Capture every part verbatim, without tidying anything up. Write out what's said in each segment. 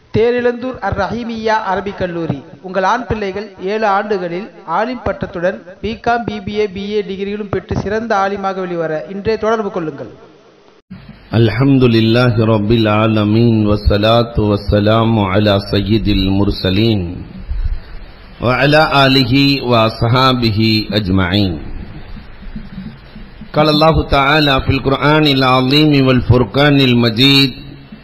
தேரிழந்தூர் அர் ரஹீமியா அரபிக் கல்லூரி. உங்கள் ஆண் பிள்ளைகள் ஏழு ஆண்டுகளில் ஆலிம் பட்டத்துடன் பிகாம் பிபிஏ பிஏ டிகிரிகளும் பெற்று சிறந்த ஆலிமாக வெளிவர இன்றே தொடர்பு கொள்ளுங்கள். அல்ஹம்துலில்லாஹி ரப்பில் ஆலமீன் வஸ்ஸலாத்து வஸ்ஸலாமு அலா சய்யிதில் முர்சலீன் வ அலா ஆலிஹி வ அஸ்ஹாபிஹி அஜ்மஈன். قال الله تعالى في القرآن العظيم والفرقان المجيد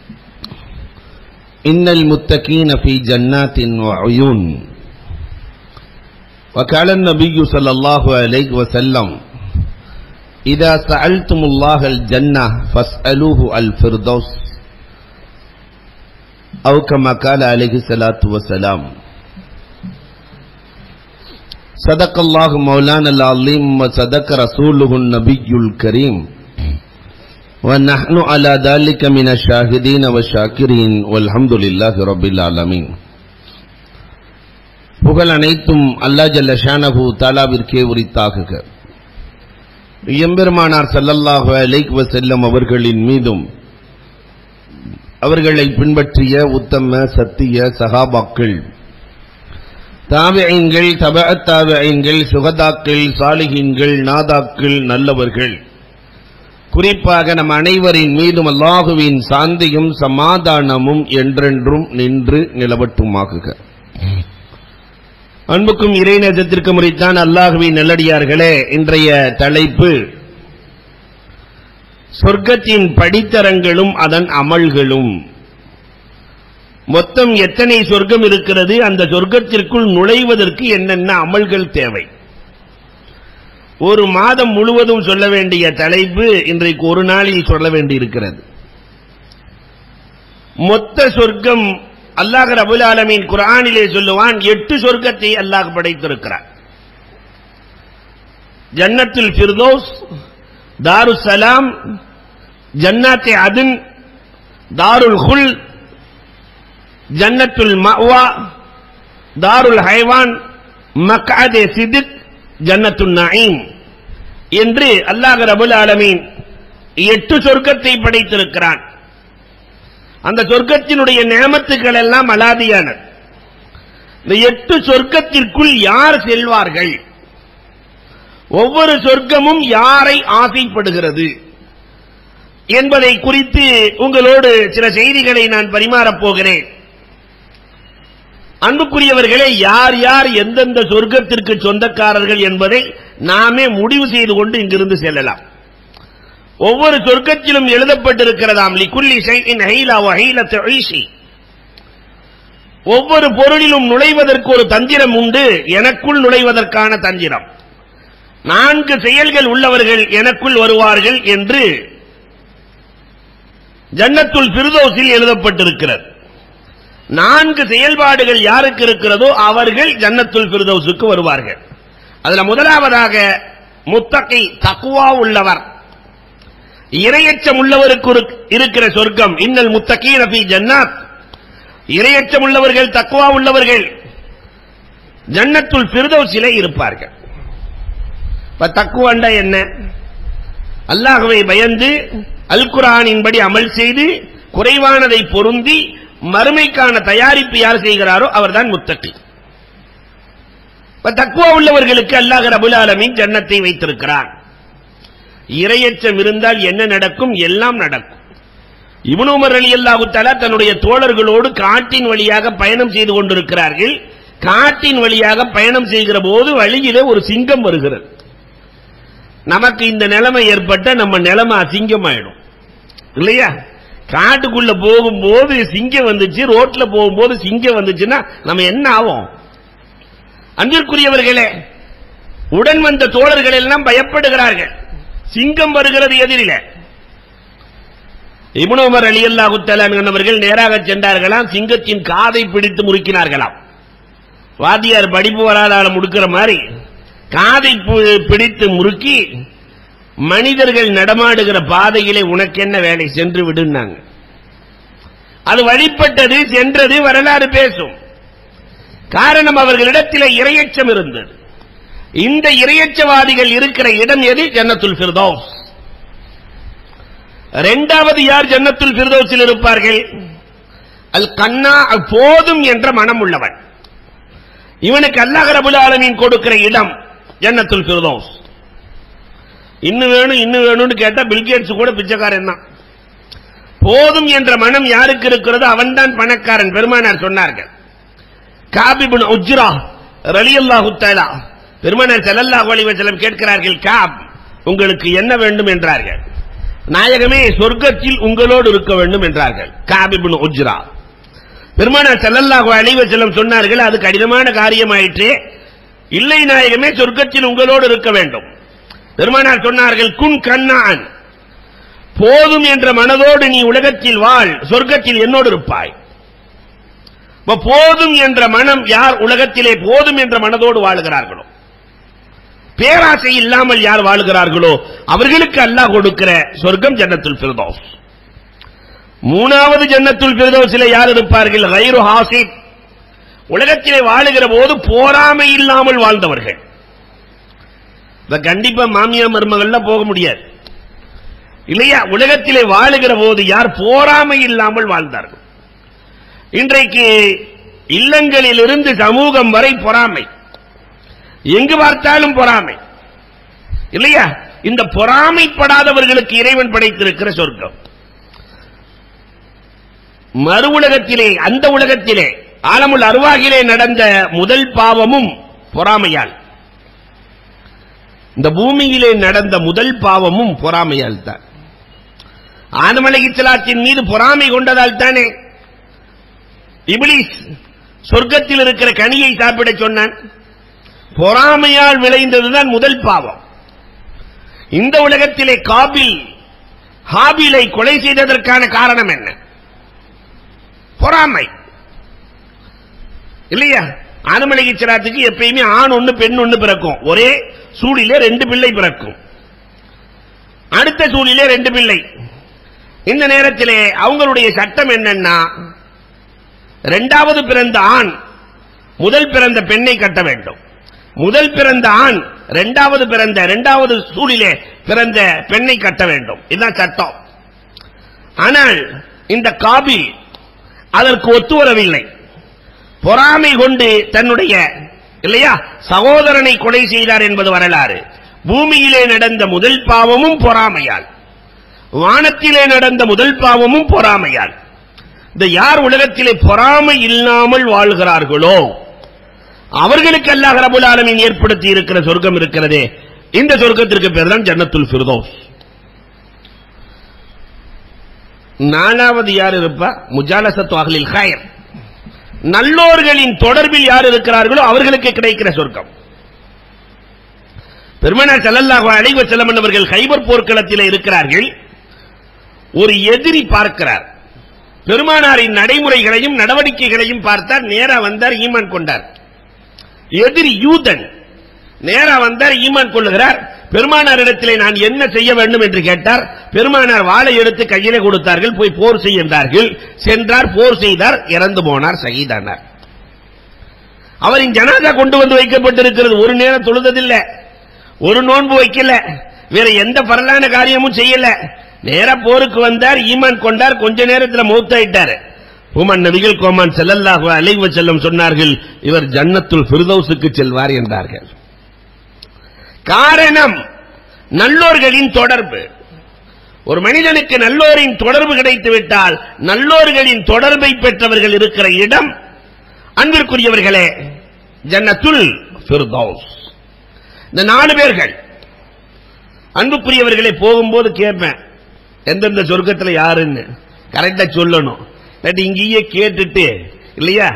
إن المتقين في جنات وعيون. وقال النبي صلى الله عليه وسلم إذا سألتم الله الجنة فاسألوه الفردوس أو كما قال عليه الصلاة والسلام. صدق الله مولانا العظيم وصدق رسوله النبي الكريم ونحن على ذلك من الشاهدين والشاكرين والحمد لله رب العالمين. புகழ் அனைத்தும் அல்லாஹ் ஜல்ல ஷானஹு தஆலாவிற்கே உரித்தாகுக. எம்பெருமானார் ஸல்லல்லாஹு அலைஹி வஸல்லம் அவர்களின் மீதும் அவர்களை பின்பற்றிய உத்தம சத்திய சஹாபாக்கள், தாபிஈன்கள், தபஅத் தாபிஈன்கள், சுஹதாக்கள், சாலிஹீன்கள், நாதாக்கள், நல்லவர்கள், குறிப்பாக நம் அனைவரின் மீதும் அல்லாஹுவின் சாந்தியும் சமாதானமும் என்றென்றும் நின்று நிலவட்டுமாகுக. அன்புக்கும் இறைநேசத்திற்கு முறைத்தான் அல்லாஹுவின் நல்லடியார்களே, இன்றைய தலைப்பு சொர்க்கத்தின் படித்தரங்களும் அதன் அமல்களும். மொத்தம் எத்தனை சொர்க்கம் இருக்கிறது, அந்த சொர்க்கத்திற்குள் நுழைவதற்கு என்னென்ன அமல்கள் தேவை, ஒரு மாதம் முழுவதும் சொல்ல வேண்டிய தலைப்பு இன்றைக்கு ஒரு நாளில் சொல்ல வேண்டியிருக்கிறது. மொத்த சொர்க்கம் அல்லாஹ் ரப்பல் ஆலமீன் குர்ஆனிலே சொல்லுவான், எட்டு சொர்க்கத்தை அல்லாஹ் படைத்திருக்கிறார். ஜன்னத்துல் ஃபிர்தௌஸ், தாருஸ் ஸலாம், ஜன்னாத்தே அத்ன், தாருல் குல், ஜன்னத்துல் மஅவா, தாருல் ஹைவான், மக்அதே சித்க், ஜன்னத்துன் நஈம் என்று அல்லாஹ் ரப்பல் ஆலமீன் எட்டு சொர்க்கத்தை படைத்திருக்கிறான். அந்த சொர்க்கத்தினுடைய நியமத்துக்கள் எல்லாம் அலாதியானது. இந்த எட்டு சொர்க்கத்திற்குள் யார் செல்வார்கள், ஒவ்வொரு சொர்க்கமும் யாரை ஆசைப்படுகிறது என்பதை குறித்து உங்களோடு சில செய்திகளை நான் பரிமாறப் போகிறேன். அன்புக்குரியவர்களே, யார் யார் எந்தெந்த சொர்க்கத்திற்கு சொந்தக்காரர்கள் என்பதை நாமே முடிவு செய்து கொண்டு இங்கிருந்து செல்லலாம். ஒவ்வொரு சொர்க்கத்திலும் எழுதப்பட்டிருக்கிறதாம், லிகுல்லி ஷைஇன் ஹீலா வ ஹீலத்து ஈஷி. ஒவ்வொரு பொருளிலும் நுழைவதற்கு ஒரு தந்திரம் உண்டு, எனக்குள் நுழைவதற்கான தந்திரம். நான்கு செயல்கள் உள்ளவர்கள் எனக்குள் வருவார்கள் என்று ஜன்னத்துல் ஃபிர்தௌஸில் எழுதப்பட்டிருக்கிறது. நான்கு செயல்பாடுகள் யாருக்கு இருக்கிறதோ அவர்கள் ஜன்னத்துல் ஃபிர்தௌஸுக்கு வருவார்கள். அதுல முதலாவதாக முத்தகி, தக்வா உள்ளவர், இறையச்சம் உள்ளவருக்கு இருக்கிற சொர்க்கம். இன்னல் முத்தகீன ஃபீ ஜன்னாத். இறையச்சம் உள்ளவர்கள், தக்வா உள்ளவர்கள் ஜன்னத்துல் ஃபிர்தௌஸிலே இருப்பார்கள். இப்ப தக்வாண்டா என்ன? அல்லாஹ்வை பயந்து அல் குர்ஆனின்படி அமல் செய்து குறைவானதை பொருந்தி மறுமைக்கான தயாரிப்பு யார் செய்கிறாரோ அவர்தான் முத்தகி. தக்வா உள்ளவர்களுக்கு அல்லாஹ் ரப்பல் ஆலமீன் ஜன்னத்தை வைத்திருக்கிறார். இறையச்சம் இருந்தால் என்ன நடக்கும்? எல்லாம் நடக்கும். இப்னு உமர் ரலியல்லாஹு தஆலா தன்னுடைய தோழர்களோடு காட்டின் வழியாக பயணம் செய்து கொண்டிருக்கிறார்கள். காட்டின் வழியாக பயணம் செய்கிற போது வழியிலே ஒரு சிங்கம் வருகிறது. நமக்கு இந்த நிலைமை ஏற்பட்ட நம்ம நிலைமை அசிங்கமாயிடும் இல்லையா? காட்டுக்குள்ள போகும்போது சிங்கம் வந்துச்சு, ரோட்ல போகும்போது சிங்கம் வந்துச்சுன்னா நம்ம என்ன ஆகும்? அன்பிற்குரியவர்களே, உடன் வந்த தோழர்கள் எல்லாம் பயப்படுகிறார்கள். சிங்கம் வருகிறது எதிரில. இப்னு உமர் ரலியல்லாஹு தஆலா அவர்கள் நேராக சென்றார்களாம், சிங்கத்தின் காதை பிடித்து முறுக்கினார்களாம். வாத்தியார் படிப்பு வராதால முடுக்கிற மாதிரி காதை பிடித்து முறுக்கி, மனிதர்கள் நடமாடுகிற பாதையிலே உனக்கு என்ன வேலை, சென்று விடுனாங்க. அது வழிபட்டது, சென்றது, வரலாறு பேசும். காரணம், அவர்களிடத்தில் இறையச்சம் இருந்தது. இந்த இறையச்சவாதிகள் இருக்கிற இடம் எது? ஜன்னத்துல் ஃபிர்தௌஸ். இரண்டாவது யார் ஜன்னத்துல் ஃபிர்தௌஸில் இருப்பார்கள்? அல் கன்னா போதும் என்ற மனம் உள்ளவன். இவனுக்கு அல்லாஹ் ரப்பல் ஆலமீன் கொடுக்கிற இடம் ஜன்னத்துல் ஃபிர்தௌஸ். இன்னும் வேணும் இன்னும் வேணும்னு கேட்டா பில்கேட்ஸ் கூட பிச்சைக்காரன் தான். போதும் என்ற மனம் யாருக்கு இருக்கிறதோ அவன்தான் பணக்காரன். பெருமானார் சொன்னார்கள், காப் இப்னு உஜ்ரா ரலியல்லாஹு தஆலா பெருமானார் ஸல்லல்லாஹு அலைஹி வஸல்லம் கேட்கிறார்கள், காப் உங்களுக்கு என்ன வேண்டும் என்றார்கள். நாயகமே சொர்க்கத்தில் உங்களோடு இருக்க வேண்டும் என்றார்கள் காப் இப்னு உஜ்ரா. பெருமானார் ஸல்லல்லாஹு அலைஹி வஸல்லம் சொன்னார்கள், அது கடினமான காரியமாயிற்று. இல்லை நாயகமே, சொர்க்கத்தில் உங்களோடு இருக்க வேண்டும். பெருமானார் சொன்னார்கள், குன் கண்ணான், போதும் என்ற மனதோடு நீ உலகத்தில் வாழ், சொர்க்கத்தில் என்னோடு இருப்பாய். போதும் என்ற மனம் யார் உலகத்திலே போதும் என்ற மனதோடு வாழுகிறார்களோ, பேராசை இல்லாமல் யார் வாழுகிறார்களோ அவர்களுக்கு அல்லாஹ் கொடுக்கிற சொர்க்கம் ஜன்னத்துல் ஃபிர்தௌஸ். மூணாவது ஜன்னத்துல் ஃபிர்தௌஸிலே யார் இருப்பார்கள்? கைரு ஹாசித், உலகத்திலே வாழுகிற போது போராமை இல்லாமல் வாழ்ந்தவர்கள். கண்டிப்பா மாமியா மருமகள்ல போக முடியாது இல்லையா? உலகத்திலே வாழுகிற போது யார் போராமை இல்லாமல் வாழ்ந்தார்கள். இன்றைக்கு இல்லங்களில் இருந்து சமூகம் வரை பொறாமை, எங்கு பார்த்தாலும் பொறாமை இல்லையா? இந்த பொறாமைப்படாதவர்களுக்கு இறைவன் படைத்திருக்கிற சொர்க்கம் மறு உலகத்திலே, அந்த உலகத்திலே ஆலமுல் அர்வாகிலே நடந்த முதல் பாவமும் பொறாமையால், இந்த பூமியிலே நடந்த முதல் பாவமும் பொறாமையால் தான். ஆதம் அலைஹிஸ்ஸலாத்தின் மீது பொறாமை கொண்டதால் தானே இப்லீஸ் சொர்க்கத்தில் இருக்கிற கனியை சாப்பிட சொன்னான். பொறாமையால் விளைந்ததுதான் முதல் பாவம். இந்த உலகத்திலே காபில் ஹாபிலை கொலை செய்ததற்கான காரணம் என்ன? பொறாமை இல்லையா? ஆதம் அலைஹிஸ்ஸலாத்துக்கு எப்பயுமே ஆண் ஒண்ணு பெண் ஒண்ணு பிறக்கும். ஒரே சூழிலே ரெண்டு பிள்ளை பிறக்கும். அடுத்த சூழிலே ரெண்டு பிள்ளை. இந்த நேரத்திலே அவங்களுடைய சட்டம் என்னன்னா, இரண்டாவது பிறந்த ஆண் முதல் பிறந்த பெண்ணை கட்ட வேண்டும். முதல் பிறந்த ஆண் இரண்டாவது பிறந்த இரண்டாவது சூழிலே பிறந்த பெண்ணை கட்ட வேண்டும். இதுதான் சட்டம். ஆனால் இந்த காபில் அதற்கு ஒத்து வரவில்லை. பொறாமை கொண்டு தன்னுடைய இல்லையா சகோதரனை கொலை செய்தார் என்பது வரலாறு. பூமியிலே நடந்த முதல் பாவமும் பொறாமையால், வானத்திலே நடந்த முதல் பாவமும் பொறாமையால். இந்த யார் உலகத்திலே பொறாமை இல்லாமல் வாழ்கிறார்களோ அவர்களுக்கு அல்லாஹ் ரப்பல் ஆலமீன் ஏற்படுத்தி இருக்கிற சொர்க்கம் இருக்கிறதே, இந்த சொர்க்கத்திற்கு பேர் தான் ஜன்னத்துல் ஃபிர்தௌஸ். நாலாவது யார் இருப்பா? முஜாலசத்து அஹ்லில் கைர், நல்லோர்களின் தொடர்பில் யார் இருக்கிறார்களோ அவர்களுக்கு கிடைக்கிற சொர்க்கம். பெருமானார் ஸல்லல்லாஹு அலைஹி வஸல்லம் அவர்கள் கைபர் போர்க்களத்தில் இருக்கிறார்கள். ஒரு எதிரி பார்க்கிறார். பெருமானாரின் நடைமுறைகளையும் நடவடிக்கைகளையும் பார்த்தார். நேரா வந்தார், ஈமான் கொண்டார். எதிரி யூதன் நேரா வந்தார், ஈமான் கொள்ளுகிறார். பெருமானாரிடத்திலே நான் என்ன செய்ய வேண்டும் என்று கேட்டார். பெருமானார் வாளை எடுத்து கையிலே கொடுத்தார்கள். போய் போர் செய்தார்கள். சென்றார், போர் செய்தார், இறந்து போனார், ஷஹீதானார். அவரின் ஜனாதா கொண்டு வந்து வைக்கப்பட்டிருக்கிறது. ஒரு நேரம் தொழுததில்லை, ஒரு நோன்பு வைக்கல, வேற எந்த பரலான காரியமும் செய்யல. நேர போருக்கு வந்தார், ஈமான் கொண்டார், கொஞ்ச நேரத்தில் மௌத்தாயிட்டார். உமன் நபிகள் கோமான் ஸல்லல்லாஹு அலைஹி வஸல்லம் சொன்னார்கள், இவர் ஜன்னத்துல் ஃபிர்தௌஸுக்கு செல்வார் என்றார்கள். காரணம் நல்லோர்களின் தொடர்பு. ஒரு மனிதனுக்கு நல்லோரின் தொடர்பு கிடைத்து விட்டால், நல்லோர்களின் தொடர்பை பெற்றவர்கள் இருக்கிற இடம் அன்பிற்குரியவர்களே ஜன்னத்துல் ஃபிர்தௌஸ். இந்த நாலு பேர்கள் அன்புக்குரியவர்களை போகும்போது கேட்பேன், எந்தெந்த சொர்க்கத்தில் யாருன்னு கரெக்டா சொல்லணும். இங்கேயே கேட்டுட்டு இல்லையா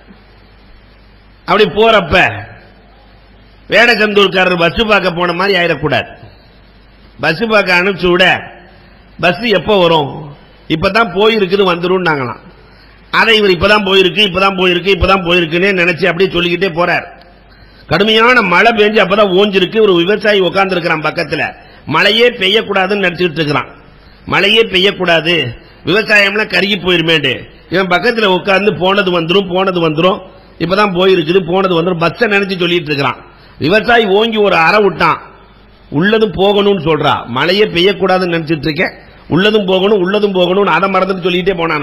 அப்படி போறப்ப வேடச்சந்தூர்காரர் பஸ் பார்க்க போன மாதிரி ஆயிடக்கூடாது. பஸ் பார்க்க அனுப்பிச்சு விட பஸ் எப்ப வரும், இப்பதான் போயிருக்குன்னு வந்துடும் நாங்களாம். அதை இவர் இப்பதான் போயிருக்கு இப்பதான் போயிருக்கு இப்பதான் போயிருக்குன்னு நினைச்சு அப்படியே சொல்லிக்கிட்டே போறார். கடுமையான மழை பெஞ்சு அப்பதான் ஓஞ்சிருக்கு. ஒரு விவசாயி உட்கார்ந்து இருக்கிறான் பக்கத்துல. மழையே பெய்யக்கூடாதுன்னு நினைச்சுட்டு இருக்கிறான். மழையே பெய்யக்கூடாது, விவசாயம்லாம் கருகி போயிருமேண்டு இவன் பக்கத்துல உட்கார்ந்து போனது வந்துடும் போனது வந்துடும் இப்பதான் போயிருக்குது போனது வந்துடும் பஸ்ஸை நினைச்சு சொல்லிட்டு இருக்கிறான். விவசாயி ஓங்கி ஒரு அறை விட்டான், உள்ளதும் போகணும்னு சொல்றா. மழையே பெய்யக்கூடாதுன்னு நினைச்சிட்டு இருக்கேன், உள்ளதும் போகணும் உள்ளதும் போகணும் அதை மறந்துட்டு சொல்லிட்டே போனானா.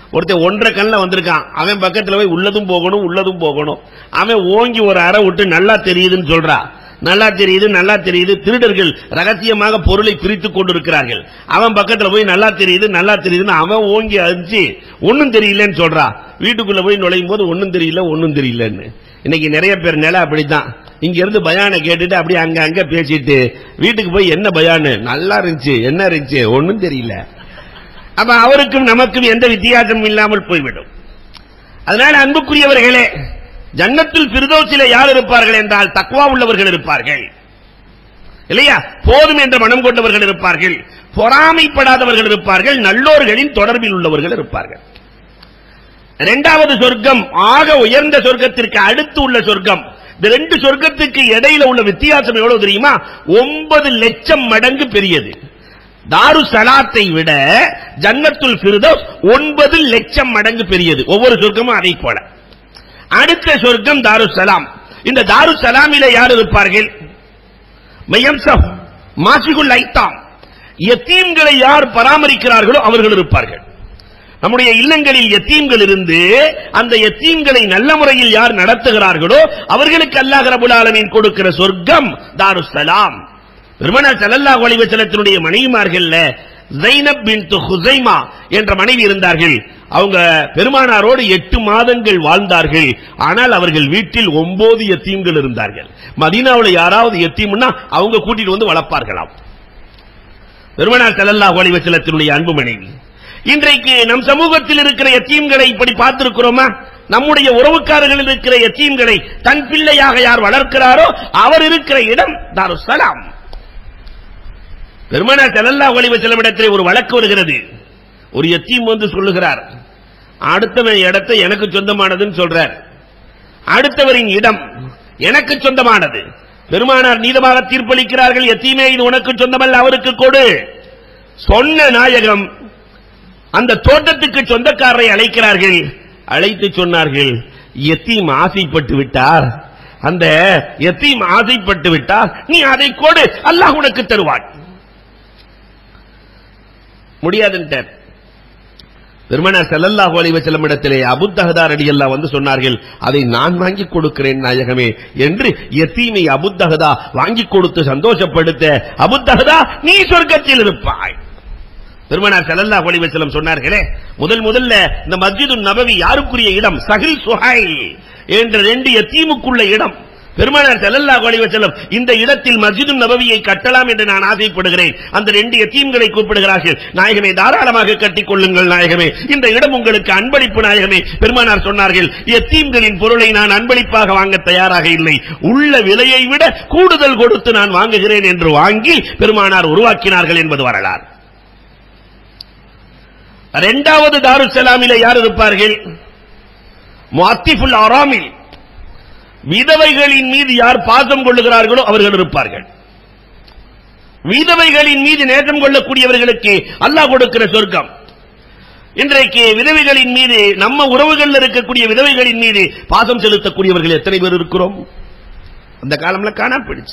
ஒருத்தர் ஒன்றரை கண்ணில் வந்திருக்கான், அவன் பக்கத்துல போய் உள்ளதும் போகணும் உள்ளதும் போகணும். அவன் ஓங்கி ஒரு அறை விட்டு நல்லா தெரியுதுன்னு சொல்றா, நல்லா தெரியுது நல்லா தெரியுது. திருடர்கள் ரகசியமாக பொருளை பிரித்துக் கொண்டிருக்கிறார்கள். அவன் பக்கத்துல போய் நல்லா தெரியுது நல்லா தெரியுதுன்னு அவன் ஓங்கி அடிச்சு ஒன்னும் தெரியலன்னு சொல்றா. வீட்டுக்குள்ள போய் நுழையும் போது ஒன்னும் தெரியல ஒன்னும் தெரியலன்னு. இன்னைக்கு நிறைய பேர் நிலை அப்படித்தான். இங்க இருந்து பயானை கேட்டுட்டு அப்படியே அங்க அங்க பேசிட்டு வீட்டுக்கு போய் என்ன பயானு நல்லா இருந்துச்சு என்ன இருந்துச்சு ஒன்னும் தெரியல. அப்ப அவருக்கும் நமக்கும் எந்த வித்தியாசமும் இல்லாமல் போய்விடும். அதனால அன்புக்குரியவர்களே, ஜன்னத்துல் ஃபிர்தௌஸிலே யார் இருப்பார்கள் என்றால் தக்வா உள்ளவர்கள் இருப்பார்கள் இல்லையா? போதும் என்ற மனம் கொண்டவர்கள் இருப்பார்கள், பொறாமைப்படாதவர்கள் இருப்பார்கள், நல்லோர்களின் தொடர்பில் உள்ளவர்கள் இருப்பார்கள். இரண்டாவது சொர்க்கம் ஆக உயர்ந்த சொர்க்கத்திற்கு அடுத்து உள்ள சொர்க்கம். இந்த ரெண்டு சொர்க்கத்துக்கு இடையில உள்ள வித்தியாசம் எவ்வளவு தெரியுமா? ஒன்பது லட்சம் மடங்கு பெரியது. தாரு சலாத்தை விட ஜன்னத்துல் ஃபிர்தௌஸ் ஒன்பது லட்சம் மடங்கு பெரியது. ஒவ்வொரு சொர்க்கமும் அதை போல. அடுத்த சொர்க்கம் தாரு சலாம். இந்த தாரு சலாமில யார் இருப்பார்கள்? மையம்சம் மாசிகுல் ஐத்தாம், யத்தீம்களை யார் பராமரிக்கிறார்களோ அவர்கள் இருப்பார்கள். நம்முடைய இல்லங்களில் யத்தீம்கள் இருந்து அந்த யத்தீம்களை நல்ல முறையில் யார் நடத்துகிறார்களோ அவர்களுக்கு அல்லாஹ் ரப்பல் ஆலமீன் கொடுக்கிற சொர்க்கம் தாரு சலாம். பெருமானார் ஸல்லல்லாஹு அலைஹி வஸல்லத்தினுடைய மனைவிமார்கள்ல ஸைனப் பின்த் ஹுஸைமா என்ற மனைவி இருந்தார்கள். அவங்க பெருமானாரோடு எட்டு மாதங்கள் வாழ்ந்தார்கள். ஆனால் அவர்கள் வீட்டில் ஒன்பது யத்தீம்கள் இருந்தார்கள். மதீனாவில் யாராவது யத்தீம்னா அவங்க கூட்டிட்டு வந்து வளர்ப்பார்களாம். பெருமானார் ஸல்லல்லாஹு அலைஹி வஸல்லத்தினுடைய அன்பு மனைவி. இன்றைக்கு நம் சமூகத்தில் இருக்கிற யத்தீம்களை இப்படி பார்த்திருக்கிறோமா? நம்முடைய உறவுக்காரர்கள் இருக்கிற யத்தீம்களை தன் பிள்ளையாக யார் வளர்க்கிறாரோ அவர் இருக்கிற இடம் தாருஸ் ஸலாம். பெருமானார் ஸல்லல்லாஹு அலைஹி வஸல்லம் இடத்திலே ஒரு வழக்கு வருகிறது. ஒரு யத்தீம் வந்து சொல்லுகிறார், அடுத்தவன் இடத்தை எனக்கு சொந்தமானதுன்னு சொல்றார். அடுத்தவரின் இடம் எனக்கு சொந்தமானது. பெருமானார் நீதமாக தீர்ப்பளிக்கிறார்கள், யத்தீமே இது உனக்கு சொந்தமல்ல, அவருக்கு கொடு. சொன்ன நாயகம் அந்த தோட்டத்துக்கு சொந்தக்காரரை அழைக்கிறார்கள். அழைத்து சொன்னார்கள், யத்தீம் ஆசைப்பட்டு விட்டார், அந்த யத்தீம் ஆசைப்பட்டு விட்டார், நீ அதை கொடு, அல்லாஹ் உனக்கு தருவான். முடியாதுன்றார். பெருமானார் ஸல்லல்லாஹு அலைஹி வஸல்லம் இடத்திலே அபூ தஹ்தா ரலியல்லாஹு வந்து சொன்னார்கள், அதை நான் வாங்கி கொடுக்கிறேன் நாயகமே என்று யத்தீமை அபூ தஹ்தா வாங்கி கொடுத்து சந்தோஷப்படுத்த, அபூ தஹ்தா நீ சொர்க்கத்தில் இருப்பாய். பெருமானார் ஸல்லல்லாஹு அலைஹி வஸல்லம் சொன்னார்களே, முதல் முதல்ல இந்த மஸ்ஜிதுன் நபவி யாருக்குரிய இடம்? சஹில் சுஹைல் என்ற ரெண்டு யத்தீமுக்குள்ள இடம். பெருமானார் ஸல்லல்லாஹு அலைஹி வஸல்லம் இந்த இடத்தில் மஸ்ஜிதுன் நபவியை கட்டலாம் என்று நான் ஆசைப்படுகிறேன். அந்த ரெண்டு யத்தீம்களை கூப்பிடுகிறார்கள், நாயகமே தாராளமாக கட்டிக் கொள்ளுங்கள் நாயகமே, இந்த இடம் உங்களுக்கு அன்பளிப்பு நாயகமே. பெருமானார் சொன்னார்கள், யத்தீம்களின் பொருளை நான் அன்பளிப்பாக வாங்க தயாராக இல்லை, உள்ள விலையை விட கூடுதல் கொடுத்து நான் வாங்குகிறேன் என்று வாங்கி பெருமானார் உருவாக்கினார்கள் என்பது வரலாறு. இரண்டாவது தாருஸ் ஸலாமிலே யார் இருப்பார்கள்? முஅத்திஃபுல் ஆராமில், விதவைகளின் மீது யார் பாசம் கொள்ளுகிறார்களோ அவர்கள் இருப்பார்கள். விதவைகளின் மீது நேசம் கொள்ளக்கூடியவர்களுக்கு அல்லாஹ் கொடுக்கிற சொர்க்கம். இன்றைக்கு விதவைகளின் மீது, நம்ம உறவுகள் இருக்கக்கூடிய விதவைகளின் மீது பாசம் செலுத்தக்கூடியவர்கள் எத்தனை பேர் இருக்கிறோம்? அந்த காலம்ல காணாம போயிடுச்சு.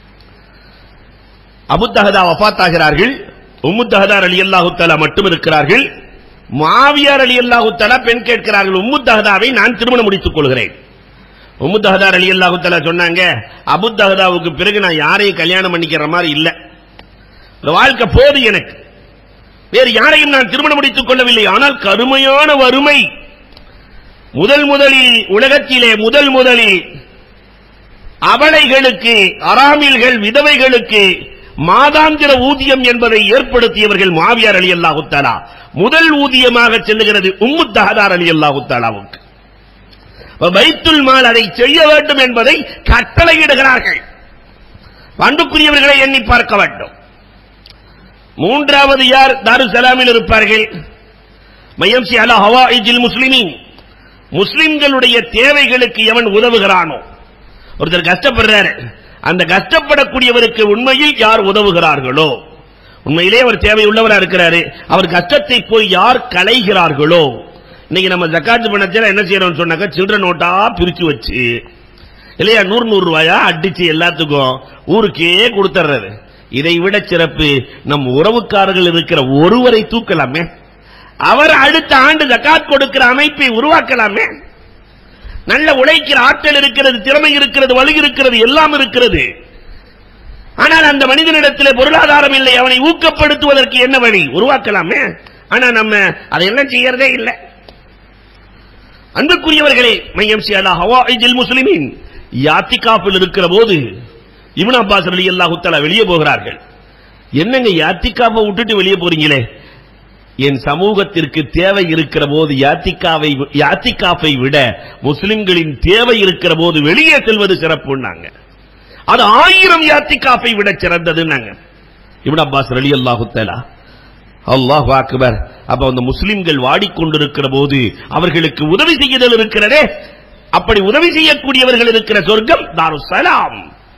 Abu Dahdah வஃபாத் ஆகிறார்கள். உம்மு தஹ்தா ரலியல்லாஹு தஆலா மட்டும் இருக்கிறார்கள். முஆவியா ரலியல்லாஹு தஆலா பெண் கேட்கிறார்கள், உம்மு தஹ்தாவை நான் திருமணம் முடித்துக் கொள்கிறேன். உம்மு தஹ்தா ரலியல்லாஹு தஆலா சொன்னாங்க, அபூ தஹ்தாவுக்கு பிறகு நான் யாரையும் கல்யாணம் பண்ணிக்கிற மாதிரி இல்ல, இந்த வாழ்க்கை போது எனக்கு, வேறு யாரையும் நான் திருமணம் முடித்துக் கொள்ளவில்லை. ஆனால் கருமையான வறுமை, முதல் முதலில் உலகத்திலே முதல் முதலில் அபலைகளுக்கு, அராமில்கள், விதவைகளுக்கு மாதாந்திர ஊதியம் என்பதை ஏற்படுத்தியவர்கள் முஆவியா ரலியல்லாஹு தஆலா. முதல் ஊதியமாக செல்லுகிறது உம்மு தஹ்தா ரலியல்லாஹு தஆலாவுக்கு. பைத்துல் மால் அதை செய்ய வேண்டும் என்பதை கட்டளையிடுகிறார்கள். அன்புக்குரியவர்களை எண்ணி பார்க்க வேண்டும். மூன்றாவது யார் தாருஸ் ஸலாமில் இருப்பார்கள்? மயம்சி அலா ஹவாயிஜில் முஸ்லிமீன், முஸ்லிம்களுடைய தேவைகளுக்கு எவன் உதவுகிறானோ, ஒருத்தர் கஷ்டப்படுறாரு, அந்த கஷ்டப்படக்கூடியவருக்கு உண்மையில் யார் உதவுகிறார்களோ, உண்மையிலே அவர் தேவையுள்ளவரா இருக்கிறாரு, அவர் கஷ்டத்தை போய் யார் களைகிறார்களோ. இன்னைக்கு நம்ம ஜக்காத் பணத்தில் என்ன செய்யறோம் சொன்னாக்க, சில்லற நோட்டா பிரிச்சு வச்சு இல்லையா, நூறு நூறு ரூபாயா அடிச்சு எல்லாத்துக்கும் ஊருக்கே கொடுத்துறது. இதை விட சிறப்பு, நம் உறவுக்காரர்கள் இருக்கிற ஒருவரை தூக்கலாமே, அவர் அடுத்த ஆண்டு ஜகாத் கொடுக்கிற அமைப்பை உருவாக்கலாமே. நல்ல உழைக்கிற ஆற்றல் இருக்கிறது, திறமை இருக்கிறது, வலு இருக்கிறது, எல்லாம் இருக்கிறது. ஆனால் அந்த மனிதனிடத்தில் பொருளாதாரம் இல்லை, அவனை ஊக்கப்படுத்துவதற்கு என்ன வழி? உருவாக்கலாமே. ஆனா நம்ம அதையெல்லாம் செய்யறதே இல்லை. அன்புக்குரியவர்களே, மையம் சியலா ஹவாயிஜில் முஸ்லிமீன் யாத்திகாஃபில் இருக்கிற போது இப்னு அப்பாஸ் ரலியல்லாஹு தஆலா வெளியே போகிறார்கள். என்னங்க யாத்திகாஃபை விட்டுட்டு வெளியே போறீங்களே? என் சமூகத்திற்கு தேவை இருக்கிற போது யாத்திகாவை யாத்திகாஃபை விட முஸ்லிம்களின் தேவை இருக்கிற போது வெளியே செல்வது சிறப்புன்னாங்க. அது ஆயிரம் யாத்திகாஃபை விட சிறந்ததுன்னாங்க இப்னு அப்பாஸ் ரலியல்லாஹு தஆலா. அல்லாஹு அக்பர். அப்ப அந்த முஸ்லிம்கள் வாடிக்கொண்டிருக்கிற போது அவர்களுக்கு உதவி செய்யுதல் இருக்கிறதே, அப்படி உதவி செய்யக்கூடியவர்கள் இருக்கிற சொர்க்கம் தாருஸ்ஸலாம்.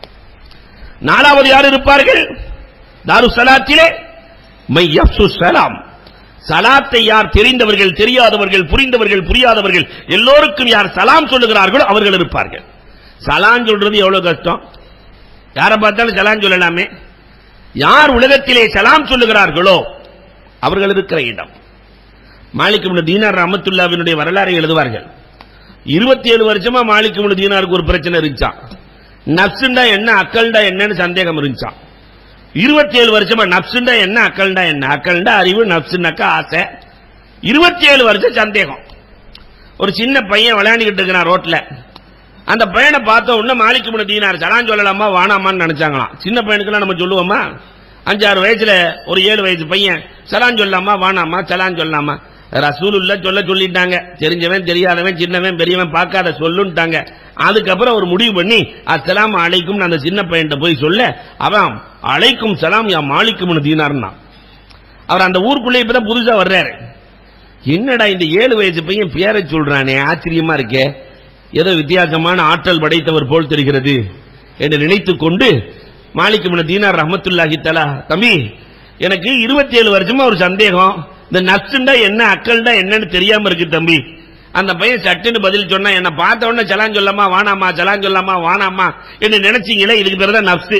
நாலாவது யார் இருப்பார்கள் தாருஸ்ஸலாத்திலே? மை யஃப்ஸுஸ் ஸலாம். சலாத்தை யார் தெரிந்தவர்கள், தெரியாதவர்கள், புரிந்தவர்கள், புரியாதவர்கள் எல்லோருக்கும் யார் சலாம் சொல்லுகிறார்களோ அவர்கள் இருப்பார்கள். சலாம் சொல்றது எவ்வளவு கஷ்டம், யாரை பார்த்தாலும் சலாம் சொல்லலாமே. யார் உலகத்திலே சலாம் சொல்லுகிறார்களோ அவர்கள் இருக்கிற இடம். மாலிக் இப்னு தீனார் ரஹ்மத்துல்லாஹினுடைய வரலாறை எழுதுவார்கள். இருபத்தி ஏழு வருஷமா மாலிக் இப்னு தீனாருக்கு ஒரு பிரச்சனை இருந்துச்சாம். நப்சுண்டா என்ன அக்கல்டா என்னன்னு சந்தேகம் இருந்துச்சாம். இருபத்தி ஏழு வருஷமா நப்சுண்டா என்ன அக்கல்டா என்ன, அக்கல்டா அறிவு, நப்சுனாக்கா ஆசை. இருபத்தி ஏழு வருஷம் சந்தேகம். ஒரு சின்ன பையன் விளையாண்டுகிட்டு இருக்கிறான் ரோட்ல. அந்த பையனை பார்த்த உடனே மாலிக் இப்னு தீனார் சலாம் சொல்லலாமா வானாமான்னு நினைச்சாங்களாம். சின்ன பையனுக்குலாம் நம்ம சொல்லுவோமா? அஞ்சாறு வயசுல ஒரு ஏழு வயசு பையன் சலாம் சொல்லலாமா வானாமா, சலாம் சொல்லலாமா? ரசூலுல்லாஹ் சொல்ல சொல்லிட்டாங்க. தெரிஞ்சவன் தெரியாதவன் சின்னவன் பெரியவன் பார்க்காத சொல்லுன்ட்டாங்க. அதுக்கப்புறம் ஒரு முடிவு பண்ணி அஸ்ஸலாமு அலைக்கும் அந்த சின்ன பையன்கிட்ட போய் சொல்ல, அவன் அலைக்கும் சலாம் யா மாலிக் இப்னு தீனார்னா. அவர் அந்த ஊருக்குள்ளே இப்பதான் புதுசா வர்றாரு. என்னடா இந்த ஏழு வயசு பையன் பேரை சொல்றானே, ஆச்சரியமா இருக்கே, ஏதோ வித்தியாசமான ஆற்றல் படைத்தவர் போல் தெரிகிறது என்று நினைத்துக் கொண்டு மாலிக் இப்னு தீனார் ரஹ்மத்துல்லாஹி தஆலா, தம்பி எனக்கு இருபத்தி ஏழு வருஷமா ஒரு சந்தேகம், இந்த நஸ்ஸுண்டா என்ன அக்கல்டா என்னன்னு தெரியாம இருக்கு தம்பி. அந்த பையன் சட்டுன்னு பதில் சொன்னா, என்ன பார்த்த உடனே சலாம் சொல்லாமா வானாமா, சலாம் சொல்லாமா வானாமா என்று நினைச்சீங்களே, இதுக்கு பேர் தான் நப்சு.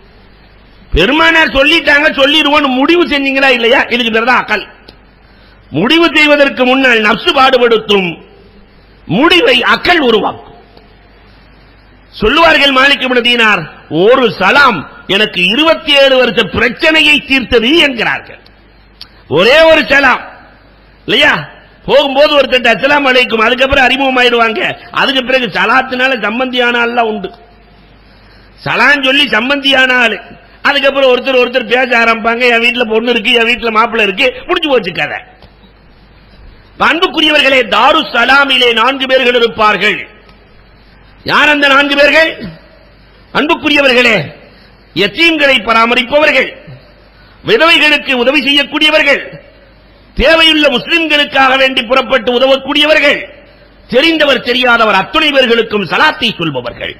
பெருமானார் சொல்லிட்டாங்க, சொல்லிடுவோன்னு முடிவு செஞ்சீங்களா இல்லையா, இதுக்கு பேர் தான் அக்கல். முடிவு செய்வதற்கு முன்னால் நப்சு பாடுபடுத்தும், முடிவை அக்கல் உருவாக்கும். சொல்லுவார்கள் மாலிக் இப்னு தீனார், ஒரு சலாம் எனக்கு இருபத்தி ஏழு வருஷ பிரச்சனையை தீர்த்தது என்கிறார்கள். ஒரே ஒரு சலாம் இல்லையா? போகும்போது ஒருத்தர் அஸ்ஸலாமு அலைக்கும், அதுக்கப்புறம் அறிமுகம் ஆயிடுவாங்க. அதுக்கு பிறகு சலாத்தினால சம்பந்தியான உண்டு. சலாம் சொல்லி சம்பந்தியான ஆளு, அதுக்கப்புறம் ஒருத்தர் ஒருத்தர் பேச ஆரம்பிப்பாங்க. என் வீட்டுல பொண்ணு இருக்கு, என் வீட்டுல மாப்பிள்ள இருக்கு, முடிஞ்சு போச்சு கதை. அன்புக்குரியவர்களே, தாரு சலாமிலே நான்கு பேர்கள் இருப்பார்கள். யார் அந்த நான்கு பேர்கள்? அன்புக்குரியவர்களே, யத்தீம்களை பராமரிப்பவர்கள், விதவைகளுக்கு உதவி செய்யக்கூடியவர்கள், தேவையுள்ள முஸ்லிம்களுக்காக வேண்டி புறப்பட்டு உதவக்கூடியவர்கள், தெரிந்தவர் தெரியாதவர் அத்துணை பேர்களுக்கும் சலாத்தை சொல்பவர்கள்.